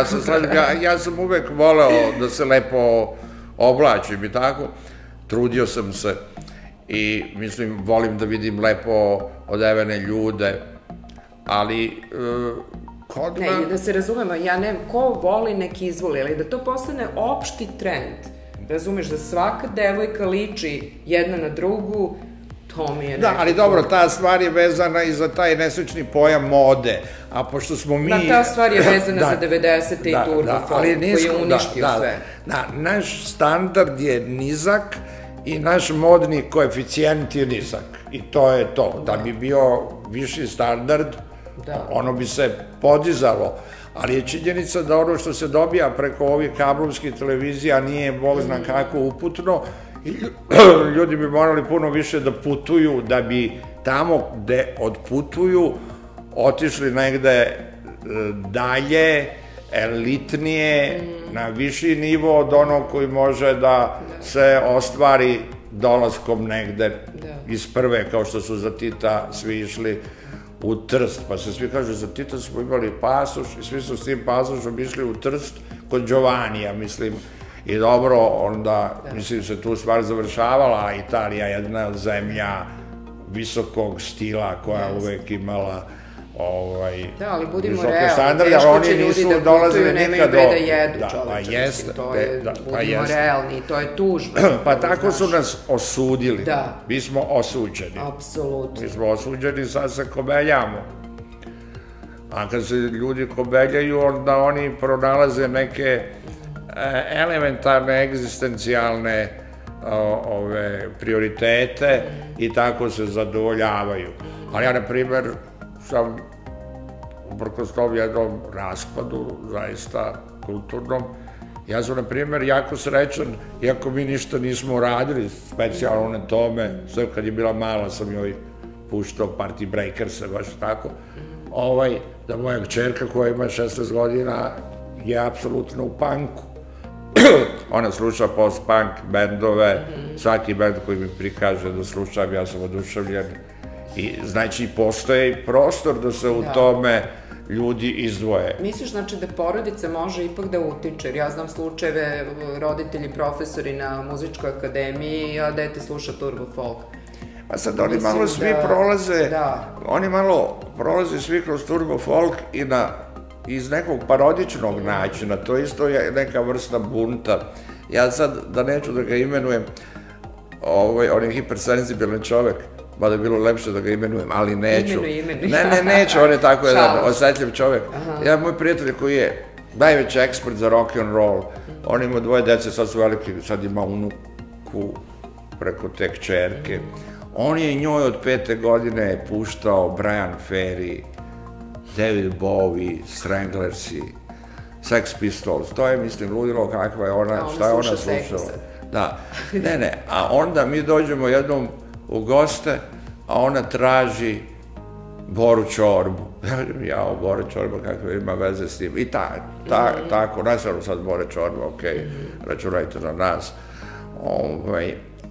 ja sam uvek voleo da se lepo oblačim i tako. Trudio sam se i, mislim, volim da vidim lepo odevene ljude, ali... Ne, da se razumemo, ja ne, ko voli nek izvoli, ali da to postane opšti trend. Razumeš, da svaka devojka liči jedna na drugu, to mi je nekako... Da, ali dobro, ta stvar je vezana i za taj nesrećni pojam mode, a pošto smo mi... Da, ta stvar je vezana za devedesete i turbo folk, koji je uništio sve. Da, naš standard je nizak i naš modni koeficijent je nizak. I to je to. Da bi bio viši standard, ono bi se podizalo. Ali je činjenica da ono što se dobija preko ovih kablovskih televizija nije bog zna kako uputno i ljudi bi morali puno više da putuju da bi tamo gde odputuju otišli negde dalje, elitnije, na viši nivo od onog koji može da se ostvari dolaskom negde iz prve, kao što su za Tita svi išli u Trst, pa se svi kažu, za Tita smo imali pasoš i svi su s tim pasošom išli u Trst kod Giovannija, mislim, i dobro, onda, mislim, se tu stvar završavala, Italija je jedna zemlja visokog stila koja uvek imala da, ali budimo realni, teško će ljudi da putuju, nemaju gde da jedu, čoveče, mislim, to je, budimo realni, to je tužno. Pa tako su nas osudili, mi smo osuđeni. Apsolutno. Mi smo osuđeni, sad se kobeljamo. A kad se ljudi kobeljaju, onda oni pronalaze neke elementarne, egzistencijalne prioritete i tako se zadovoljavaju. Ali ja, na primer, sam uprkos tom jednom raspadu, zaista kulturnom. Ja sam, na primjer, jako srećan, iako mi ništa nismo uradili, specijalno na tome, sve kad je bila mala sam joj puštao Party Breakers, baš tako, da moja kćerka koja ima šesnaest godina je apsolutno u punku. Ona sluša post-punk bendove, svaki bend koji mi prikaže da slušam, ja sam oduševljen. I znači postoje prostor da se u tome ljudi izdvoje. Misliš znači da porodica može ipak da utiče, jer ja znam slučajeve roditelji profesori na muzičkoj akademiji, a dete sluša turbo folk. Pa sad oni malo svi prolaze, oni malo prolaze svi kroz turbo folk i iz nekog parodičnog načina, to isto je neka vrsta bunta. Ja sad, da neću da ga imenujem, on je hipersenzibilan čovek, mada je bilo lepše da ga imenujem, ali neću. Imenu, imenu. Ne, ne, neću, on je tako jedan osetljiv čovek. Ja, moj prijatelj koji je najveći ekspert za rock and roll, on ima dvoje dece, sad su veliki, sad ima unuku preko te kćerke. On je njoj od pete godine puštao Brian Ferry, David Bowie, Stranglersi, Sex Pistols. To je, mislim, ludilo kakva je ona, šta je ona slušala. Da, ne, ne, a onda mi dođemo jednom u goste, a ona traži Boru Čorbu. Jao, Bora Čorba, kakve ima veze s tim. I tako, nasvano sad Bora Čorba, okej, računajte na nas.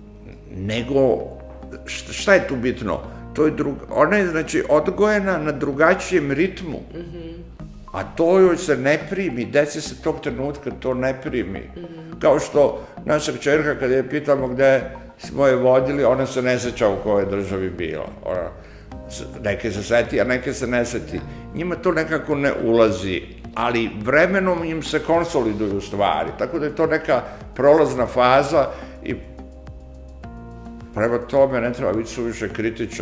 nego šta je tu bitno? Ona je, znači, odgojena na drugačijem ritmu, a to joj se ne primi, deci se tog trenutka to ne primi. Kao što naša kćerka, kada je pitamo gde smo je vodili, ona se ne seća u kojoj državi bila. Neke se seti, a neke se ne seti. Njima to nekako ne ulazi, ali vremenom im se konsoliduju stvari, tako da je to neka prolazna faza i prema tome ne treba biti suviše kritičan.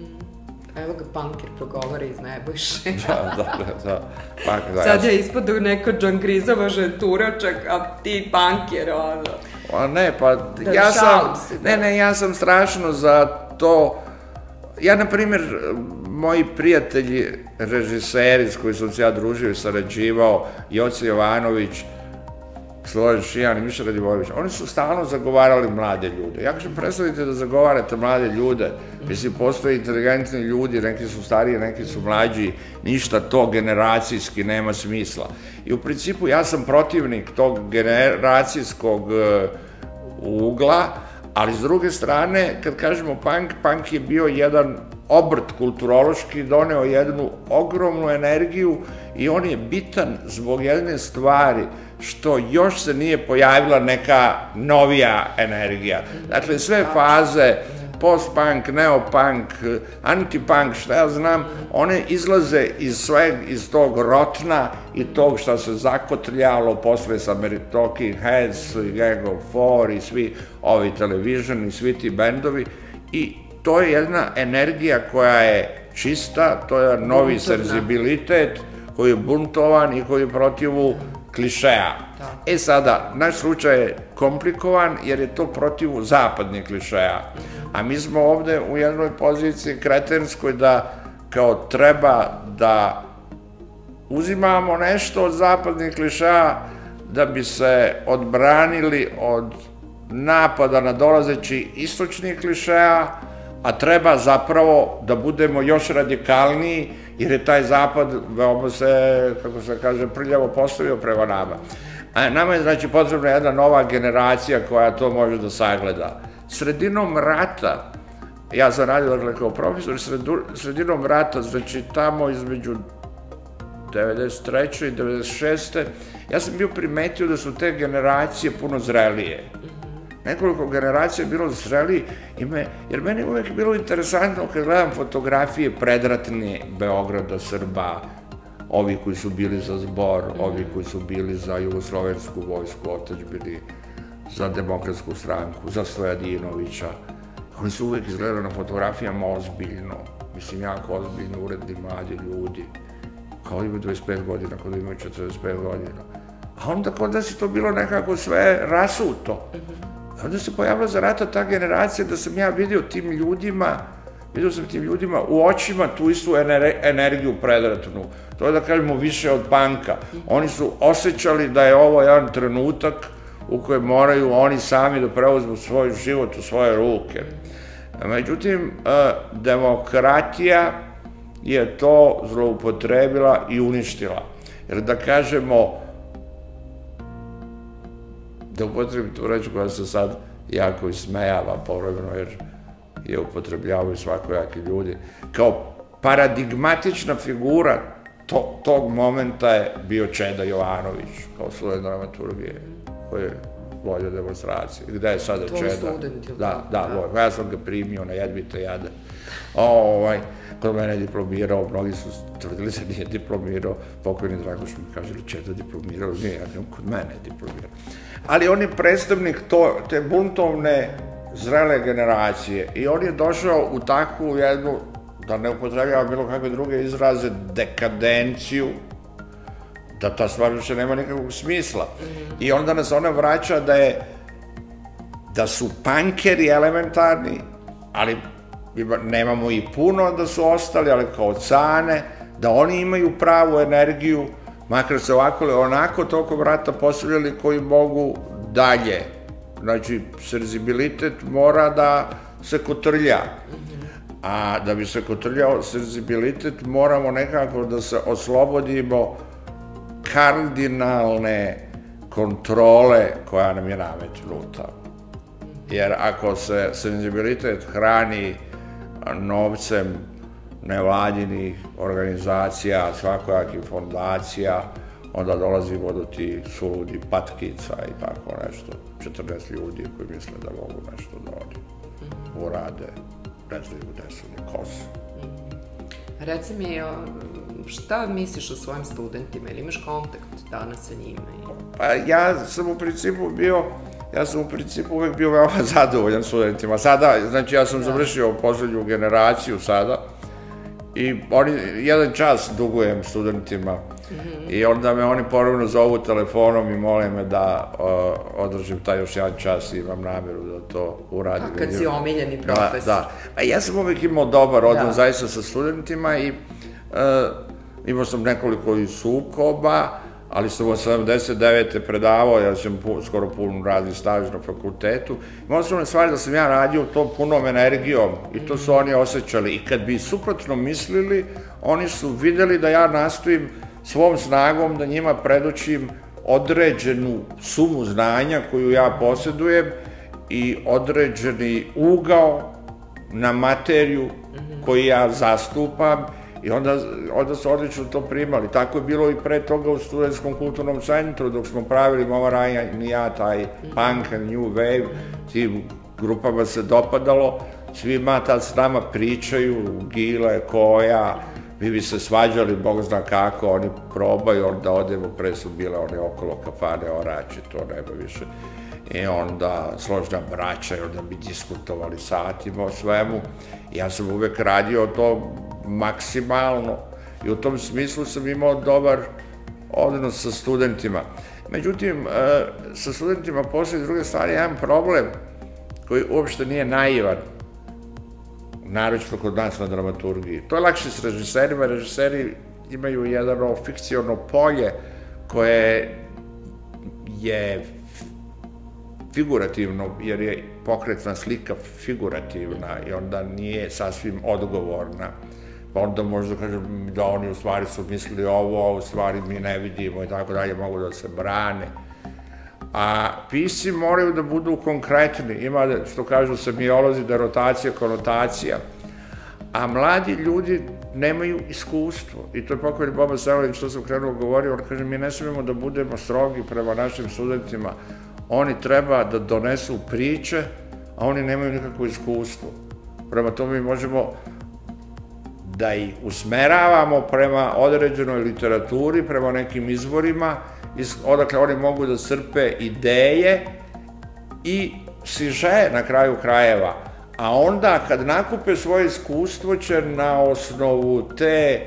Evo ga punker progovara iz Nebojše. Da, da, da. Sad je ispadu neko džangrizova ženturačak, a ti punker, ono. Ne, pa ja sam, ne, ne, ja sam strašno za to. Ja, na primjer, moji prijatelji, režiseri s koji sam se ja družio i sarađivao, Joce Jovanović, Slobodan Šijan i Miša Radivojević, oni su stalno zagovarali mlade ljude. Ja kažem, predstavite da zagovarate mlade ljude, mislim, postoje inteligentni ljudi, neki su stariji, neki su mlađi, ništa to generacijski nema smisla. I u principu ja sam protivnik tog generacijskog ugla, ali s druge strane, kad kažemo punk, punk je bio jedan obrt kulturološki, doneo jednu ogromnu energiju i on je bitan zbog jedne stvari, što još se nije pojavila neka novija energija. Dakle, sve faze, post-punk, neopunk, anti-punk, šta ja znam, one izlaze iz sveg, iz tog rotna i tog što se zakotljalo posle sa Talking Heads, Gang of Four i svi ovi Television i svi ti bendovi i to je jedna energija koja je čista, to je novi senzibilitet koji je buntovan i koji je protivu klišeja. E sada, naš slučaj je komplikovan jer je to protivu zapadnih klišeja. A mi smo ovde u jednoj poziciji kretenskoj da kao treba da uzimamo nešto od zapadnih klišeja da bi se odbranili od napada na dolazeći istočnih klišeja, a treba zapravo da budemo još radikalniji jer je taj zapad veoma se, kako se kaže, prljavo postavio prema nama. A nama je, znači, potrebna jedna nova generacija koja to može da sagleda. Sredinom rata, ja sam radio, dakle, kao profesor, sredinom rata, znači, tamo između devedeset treće i devedeset šeste ja sam bio primetio da su te generacije puno zrelije. Nekoliko generacija je bilo zreliji, jer meni je uvek bilo interesantno kad gledam fotografije predratne Beograda, Srba, ovi koji su bili za Zbor, ovi koji su bili za Jugoslovensku vojsku, otadžbini, za Demokratsku stranku, za Stojadinovića. Oni su uvek izgledali na fotografijama ozbiljno, mislim, jako ozbiljno, uredni, mladi ljudi, kao da imaju dvadeset pet godina, kao da imaju četrdeset pet godina. A onda kod da si to bilo nekako sve rasuto. Onda se pojavila za rata ta generacija da sam ja vidio tim ljudima, vidio sam tim ljudima u očima tu istu energiju predratnu. To je, da kažemo, više od panka. Oni su osjećali da je ovo jedan trenutak u kojem moraju oni sami da preuzmu svoj život u svoje ruke. Međutim, demokratija je to zloupotrebila i uništila. Jer, da kažemo, da upotrebim tu reč koja se sad jako ismejava povremeno, jer je upotrebljavaju svakojaki ljudi. Kao paradigmatična figura tog momenta je bio Čeda Jovanović, kao student dramaturgije, koji je vodio demonstracije. Gde je sada Čeda? Tvoj student, ili? Da, da, ja sam ga primio na jedvite jade. Kod mene je diplomirao, mnogi su tvrdili da nije diplomirao, pokojni Dragoš mi kaže, ili Čeda diplomirao, nije, ja kažem, kod mene je diplomirao. Ali on je predstavnik te buntovne, zrele generacije i on je došao u takvu jednu, da ne upotrebljava bilo kakve druge izraze, dekadenciju, da ta stvar više nema nikakvog smisla. I onda nas ona vraća da je, da su pankeri elementarni, ali nemamo i puno da su ostali, ali kao cane, da oni imaju pravu energiju, makar se ovako ili onako tokom rata postavljali koji mogu dalje. Znači, senzibilitet mora da se kotrlja. A da bi se kotrljao senzibilitet, moramo nekako da se oslobodimo kardinalne kontrole koja nam je nametnuta. Jer ako se senzibilitet hrani novcem nevladinih organizacija, svakojakih fondacija, onda dolazimo do tih suludi patkica i tako nešto. četrnaest ljudi koji misle da mogu nešto da oni urade, ne znaju gde su ni ko su. Reci mi, šta misliš o svojim studentima? Ili imaš kontakt danas sa njima? Pa ja sam u principu bio, ja sam u principu uvek bio veoma zadovoljan studentima. Sada, znači ja sam završio poslednju generaciju sada i oni, jedan čas dugujem studentima i onda me oni ponovno zovu telefonom i mole me da održim taj još jedan čas i imam namjeru da to uradim. A kad si omiljeni profesor. Da, da. Ja sam uvek imao dobar odnos zaista sa studentima i imao sam nekoliko i sukoba, ali sam od sedamdeset devete predavao, ja sam skoro pun radni staž na fakultetu. Imao sam stvari da sam ja radio to punom energijom i to su oni osjećali. I kad bi suprotno mislili, oni su videli da ja nastojim svom snagom da njima predočim određenu sumu znanja koju ja posjedujem i određeni ugao na materiju koju ja zastupam i onda su odlično to primali. Tako je bilo i pre toga u Studentskom kulturnom centru dok smo pravili Mama Rajan i ja taj punk and new wave, tim grupama se dopadalo, svima tad s nama pričaju, Gile, Koja, mi bi se svađali, Bog zna kako, oni probaju, onda odemo, pre su bile one okolo kafane, orači, to nema više. I onda složna braća i onda bi diskutovali satima o svemu. Ja sam uvek radio to maksimalno i u tom smislu sam imao dobar odnos sa studentima. Međutim, sa studentima postoji druge stvari, jedan problem koji uopšte nije naivan, naročito kod nas na dramaturgiji. To je lakše s režiserima, režiseri imaju jedno fikciono polje koje je figurativno, jer je pokretna slika figurativna i onda nije sasvim odgovorna. Pa onda možda kažem da oni u stvari su mislili ovo, a u stvari mi ne vidimo i tako dalje, mogu da se brane. A pisci moraju da budu konkretni, ima, što kažu semiolozi, da je rotacija konotacija, a mladi ljudi nemaju iskustvo. I to je pokojni Boba Selenić, što sam krenuo govorio, on kaže, mi ne smijemo da budemo strogi prema našim studentima, oni treba da donesu priče, a oni nemaju nikakvo iskustvo. Prema tome mi možemo da ih usmeravamo prema određenoj literaturi, prema nekim izvorima, odakle oni mogu da crpe ideje i siže na kraju krajeva. A onda kad nakupe svoje iskustvo će na osnovu te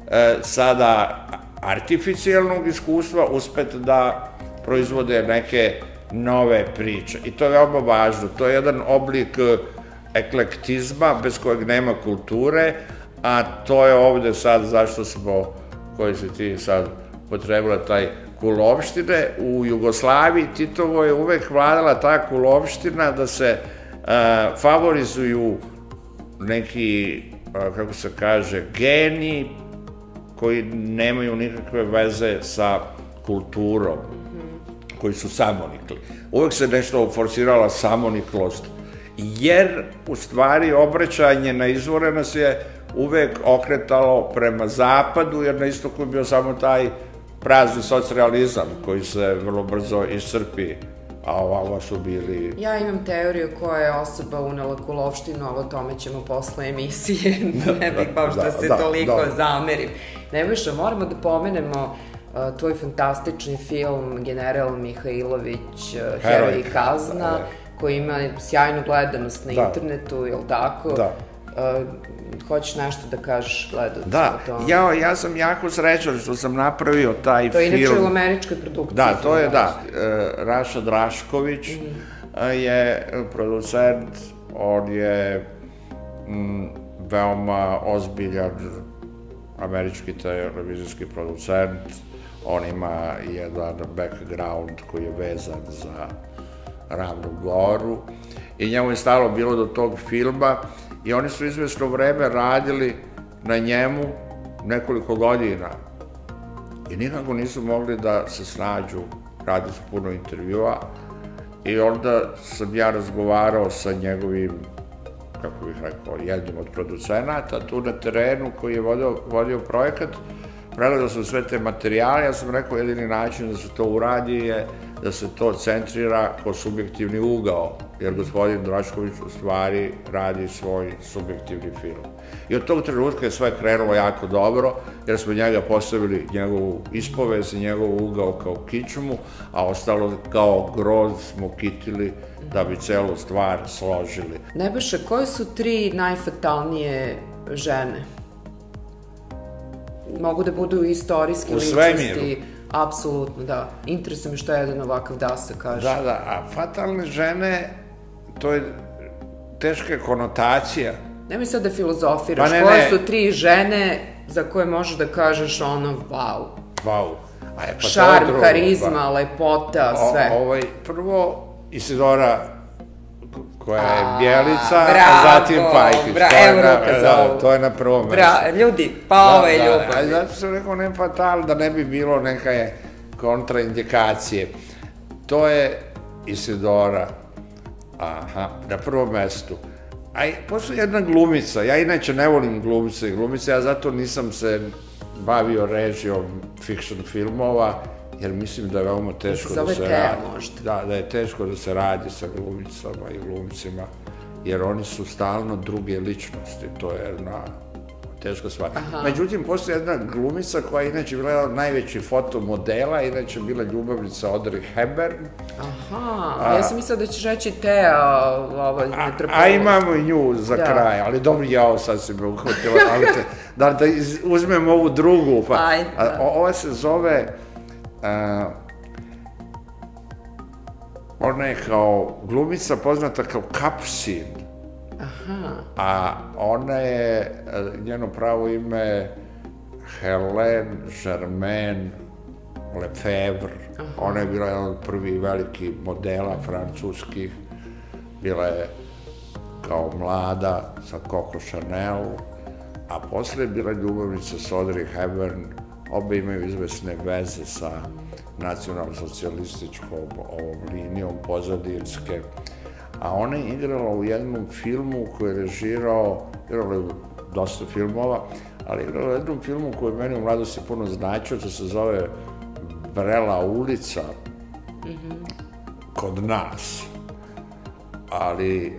sada artificijalnog iskustva uspeti da proizvode neke nove priče. I to je veoma važno. To je jedan oblik eklektizma bez kojeg nema kulture, a to je ovde sad zašto smo, koji si ti sad potrebila taj kulovštine. U Jugoslaviji Titovo je uvek vladala ta kulovština da se favorizuju neki, kako se kaže, geni koji nemaju nikakve veze sa kulturom, koji su samonikli. Uvek se nešto forsirala samoniklost, jer u stvari obraćanje na izvore nas je uvek okretalo prema zapadu, jer na istoku je bio samo taj prazni socrealizam koji se vrlo brzo iscrpi, a ovako su bili... Ja imam teoriju koja je osoba unela kulovštinu, ali o tome ćemo posle emisije, ne bih baš da se toliko zamerim. Nebojša, moramo da pomenemo tvoj fantastični film General Mihajlović, Heroj i kazna, koji ima sjajnu gledanost na internetu, je li tako? Da. Hoćeš nešto da kažeš gledalcima o tome? Da, ja sam jako srećan što sam napravio taj film. To je inače u američkoj produkciji. Da, to je, da. Raša Drašković je producent, on je veoma ozbiljan američki televizijski producent, on ima jedan background koji je vezan za Ravnu Goru i njemu je stalo bilo do tog filma i oni su izvesno vreme radili na njemu nekoliko godina i nikako nisu mogli da se snađu, radili su puno intervjua I onda sam ja razgovarao sa njegovim, kako bih rekao, jednim od producenata tu na terenu koji je vodio, vodio projekat. Pregledao sam sve te materijale, ja sam rekao jedini način da se to uradi je da se to centrira kao subjektivni ugao, jer gospodin Drašković u stvari radi svoj subjektivni film. I od tog trenutka je sve krenulo jako dobro, jer smo njega postavili njegovu ispovest i njegov ugao kao kičmu, a ostalo kao groz smo kitili da bi celu stvar složili. Nebojša, koje su tri najfatalnije žene? Mogu da budu istorijske ličnosti, apsolutno, da. Interesuje me što je jedan ovakav Dasa kaže. Da, da, a fatalne žene, to je teška konotacija. Nemoj sad da filozofiraš, koje su tri žene za koje možeš da kažeš ono, wow. Wow. Šarm, karizma, lepota, sve. Prvo, Isidora, koja je Bjelica, a zatim Pajkić. Evo ruka za ovo. To je na prvom mestu. Ljudi, pa ovo je ljubav. Zato sam rekao ne fatal, da ne bi bilo neka kontraindikacije. To je Isidora, aha, na prvom mestu. A postoji jedna glumica, ja inače ne volim glumice i glumice, ja zato nisam se bavio režijom fiction filmova, jer mislim da je veoma teško da se radi. Da, da je teško da se radi sa glumicama i glumcima, jer oni su stalno druge ličnosti, to je jedna teška stvar. Međutim, postoji jedna glumica koja je inače bila najveći fotomodela, inače bila ljubavnica Audrey Hepburn. Aha, ja sam mislila da ćeš reći Tea, ova metropolog. A imamo i nju za kraj, ali dobro, jao, sad si me uhvatila, da uzmem ovu drugu, pa ova se zove, ona je kao glumica poznata kao Capucine. A ona je, njeno pravo ime Helene Germaine Lefebvre. Ona je bila jedan od prvih velikih modela francuskih. Bila je kao mlada sa Coco Chanel, a posle je bila ljubavnica sa Audrey Hepburn. Obe imaju izvesne veze sa nacionalno-socijalističkom linijom pozadinske. A ona je igrala u jednom filmu koji je režirao, igrala je dosta filmova, ali igrala je u jednom filmu koji je meni u mladosti puno značio, to se zove Vrela ulica kod nas. Ali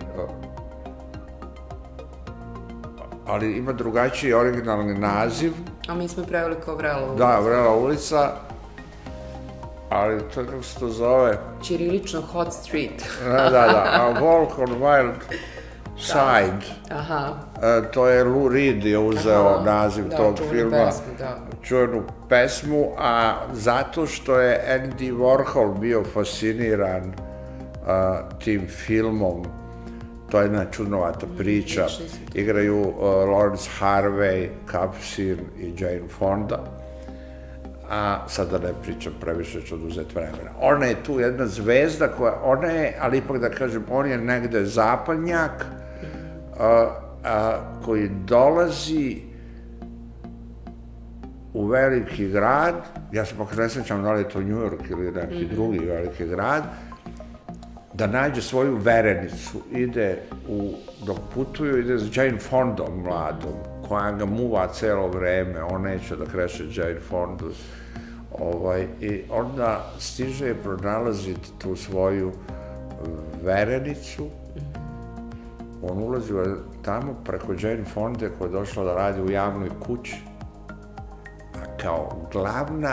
ali ima drugačiji originalni naziv. A mi smo preveli kao Vrela ulica. Da, Vrela ulica. Ali to kako se to zove? Ćirilično Hot Street. Da, da, A Walk on Wild Side. To je Lou Reed je uzeo naziv tog filma. Čuvenu pesmu, a zato što je Andy Warhol bio fasciniran tim filmom. To je jedna čudnovata priča. Igraju Lawrence Harvey, Capucine i Jane Fonda. A sad da ne pričam previše, ću oduzeti vremena. Ona je tu jedna zvezda koja, ona je, ali ipak da kažem, on je negde zapadnjak koji dolazi u veliki grad, ja se pak ne sjećam da li je to New York ili neki drugi veliki grad, da nađe svoju verenicu, ide u, dok putuju, ide s Jane Fondom mladom, koja ga muva celo vreme, on neće da kreše Jane Fondu. I onda stiže i pronalazi tu svoju verenicu, on ulazi tamo preko Jane Fonde koja je došla da radi u javnoj kući, a kao glavna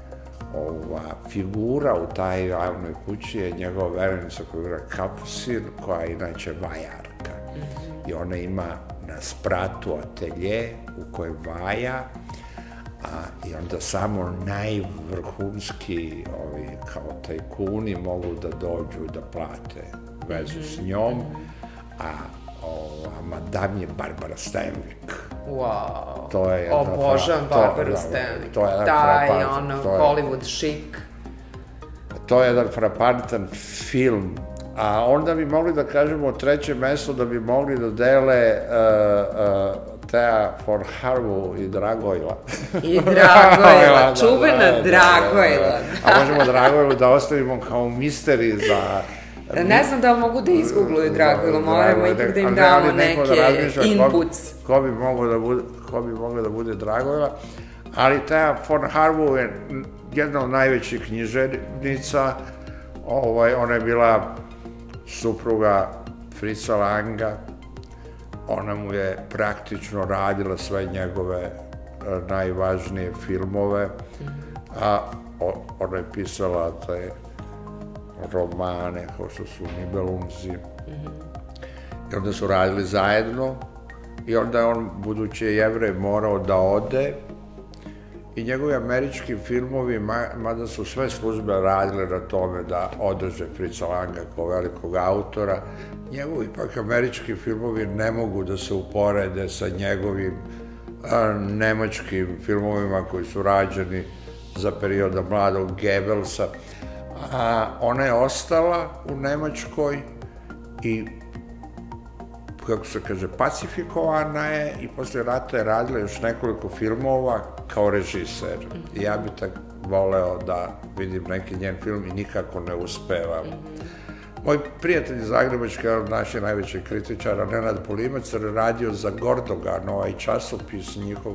figura u taj javnoj kući je njegova verenica koja igra Capucine, koja je inače vajarka. I ona ima na spratu atelje u kojoj vaja, i onda samo najvrhunski kao tajkuni mogu da dođu i da plate vezu s njom, a madam je Barbara Stanwyck. Wow, obožavam Barbaru Stanwyck, taj ono Hollywood chic. To je jedan frapantan film, a onda bi mogli da kažemo treće mesto da bi mogli da dele Tea von Harvu i Dragojla. I Dragojla, čuvena Dragojla. A možemo Dragojlu da ostavimo kao misteri Ne znam da li mogu da izgoogluju Dragojla, moramo ipak da im damo neke inputs. Ko bi mogao da bude Dragojla, ali ta von Harbour je jedna od najvećih književnica, ona je bila supruga Fritza Langa, ona mu je praktično radila sve njegove najvažnije filmove, a ona je pisala te romane kao što su Nibelunzi. I onda su radili zajedno i onda je on, budući je Jevrej, morao da ode i njegovi američki filmovi, mada su sve službe radile na tome da održe Fritza Langa kao velikog autora, njegovi ipak američki filmovi ne mogu da se uporede sa njegovim nemačkim filmovima koji su rađeni za perioda mladog Goebbelsa. Ona je ostala u Nemačkoj i, kako se kaže, pacifikovana je i posle rata je radila još nekoliko filmova kao režiser. I ja bih tak voleo da vidim neki njen film i nikako ne uspevam. Moj prijatelj iz Zagrebačke, jedan od naših najvećih kritičara, Nenad Polimac, radio za Gordogan, ovaj časopis njihov,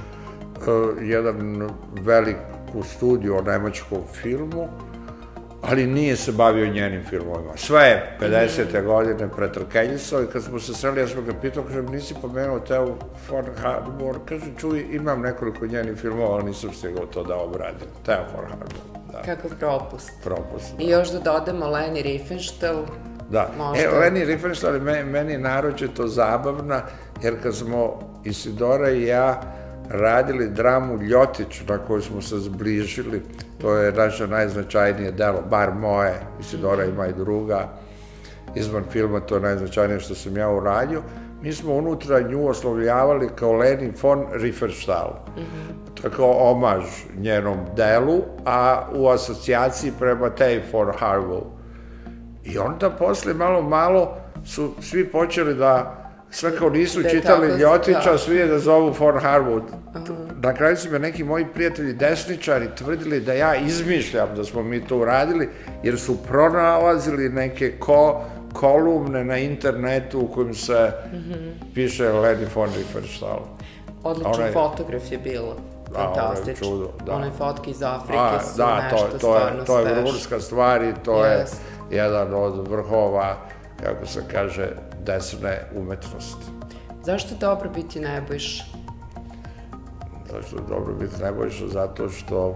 jedan veliku studiju o nemačkom filmu, ali nije se bavio njenim filmovima. Sve je pedesete godine pretrkeljisao i kad smo se sreli, ja sam ga pitao, kažem, nisi pomenuo Teo von Harbour, kaže, čuj, imam nekoliko njenih filmova, ali nisam stigao to da obradim. Teo von Harbour. Kakav propust. Propust, da. I još da dodamo Leni Riefenstahl. Da. E, Leni Riefenstahl je meni naročito zabavna, jer kad smo Isidora i ja radili dramu Ljotić, na koju smo se zbližili, to je naše najznačajnije delo, bar moje, Isidora ima i druga, izvan filma, to je najznačajnije što sam ja uradio, mi smo unutra nju oslovljavali kao Leni von Riefenstahl. To je kao omaž njenom delu, a u asocijaciji prema Tej von Harbour. I onda posle malo malo su svi počeli da, sve kao nisu čitali Ljotića, svi je da zovu von Harbour. Na kraju su me neki moji prijatelji desničari tvrdili da ja izmišljam da smo mi to uradili, jer su pronalazili neke kolumne na internetu u kojim se piše Leni von Riefenstahl. Odličan fotograf je bilo. Fantastično. One fotke iz Afrike su nešto stvarno to je vrhunska stvar i to je jedan od vrhova, kako se kaže, desne umetnosti. Zašto je dobro biti Nebojša? Zašto je dobro biti Nebojša? Zato što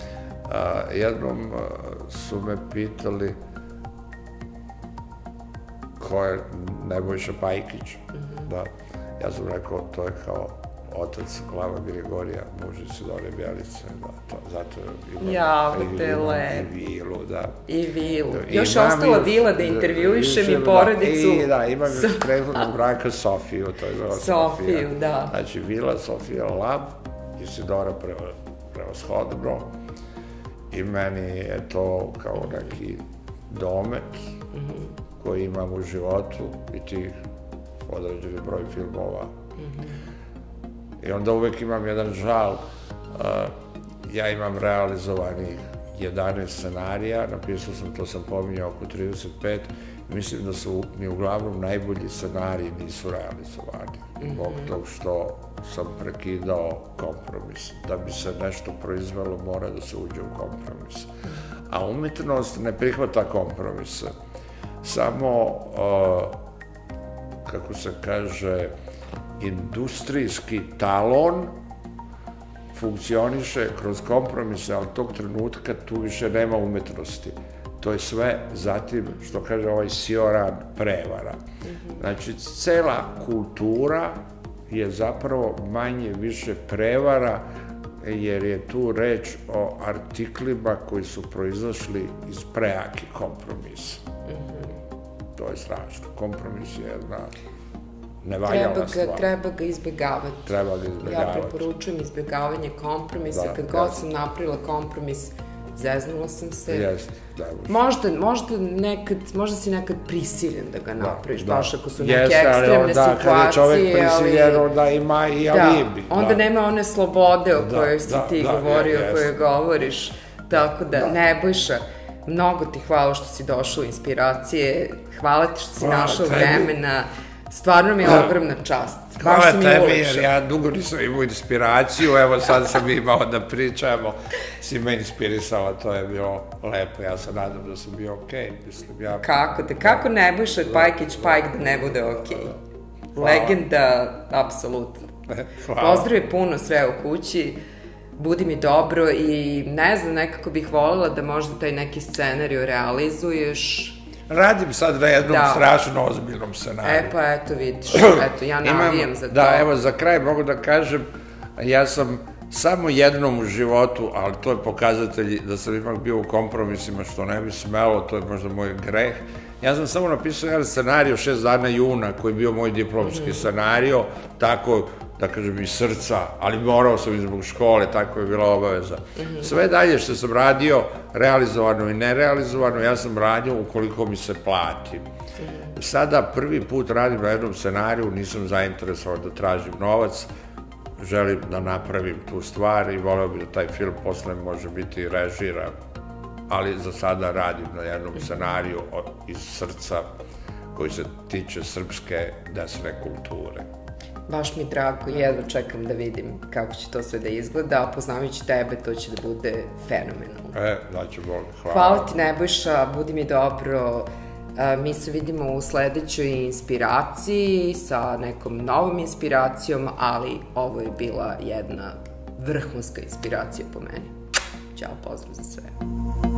jednom su me pitali ko je Nebojša Pajkić. Ja sam rekao, to je kao otac Glava Grigorija, muž Isidore Bjelice, zato imam i vilu, da. I vilu. Još ostala vila da intervjuišem i porodicu. I da, imam još prethodnog braka Sofiju, to je bila Sofija. Sofiju, da. Znači, vila Sofija Lab, Isidora prevashodno, i meni je to kao neki domet koji imam u životu i tih određeni broj filmova. I onda uvek imam jedan žal, ja imam realizovanih jedanaest scenarija, napisao sam, to sam pominjao, oko trideset pet, mislim da su mi uglavnom najbolji scenariji nisu realizovani, zbog tog što sam prekidao kompromis. Da bi se nešto proizvelo, mora da se uđe u kompromis. A umetnost ne prihvata kompromise. Samo, kako se kaže, industrijski talon funkcioniše kroz kompromise, ali tog trenutka tu više nema umetnosti. To je sve zatim, što kaže ovaj Sioran, prevara. Znači, cela kultura je zapravo manje više prevara, jer je tu reč o artiklima koji su proizašli iz prejakih kompromisa. To je strašno. Kompromis je jedna nevaljala stvar. Treba ga izbjegavati. Treba ga izbjegavati. Ja preporučujem izbjegavanje kompromisa. Kad god sam napravila kompromis, zeznula sam se. Jeste, da. Možda nekad, možda si nekad prisiljen da ga napraviš, baš ako su neke ekstremne situacije. Kad je čovek prisiljen, onda ima i alibi. Onda nema one slobode o kojoj si ti govorio, o kojoj govoriš. Tako da, Nebojša, mnogo ti hvala što si došla u Inspiracije, hvala ti što si našao vremena, stvarno mi je ogromna čast. Hvala tebi, jer ja dugo nisam imao inspiraciju, evo sad sam imao da pričamo, si me inspirisala, to je bilo lepo, ja se nadam da sam bio okej, mislim, ja... Kako te, kako Nebojša Pajkić-Pajk da ne bude okej? Legenda, apsolutno. Pozdrav puno sve u kući, budi mi dobro i ne znam, nekako bih voljela da možda taj neki scenariju realizuješ. Radim sad na jednom strašno ozbiljnom scenariju. E pa eto vidiš, eto ja navijam za to. Da, evo za kraj mogu da kažem, ja sam samo jednom u životu, ali to je pokazatelj da sam ipak bio u kompromisima što ne bi smelo, to je možda moj greh. Ja sam samo napisao jedan scenario Šest dana juna, koji je bio moj diplomski scenario, tako da kažem iz srca, ali morao sam i zbog škole, tako je bila obaveza. Sve dalje što sam radio, realizovano i nerealizovano, ja sam radio ukoliko mi se plati. Sada prvi put radim na jednom scenariju, nisam zainteresovan da tražim novac, želim da napravim tu stvar i voleo bih da taj film posle može biti režiran, ali za sada radim na jednom scenariju iz srca koji se tiče srpske desne kulture. Baš mi drago, jedva čekam da vidim kako će to sve da izgleda, a poznavajući tebe to će da bude fenomenalno. E, daću Bog, hvala. Hvala ti Nebojša, budi mi dobro, mi se vidimo u sledećoj Inspiraciji sa nekom novom inspiracijom, ali ovo je bila jedna vrhunska inspiracija po meni. Ćao, pozdrav za sve.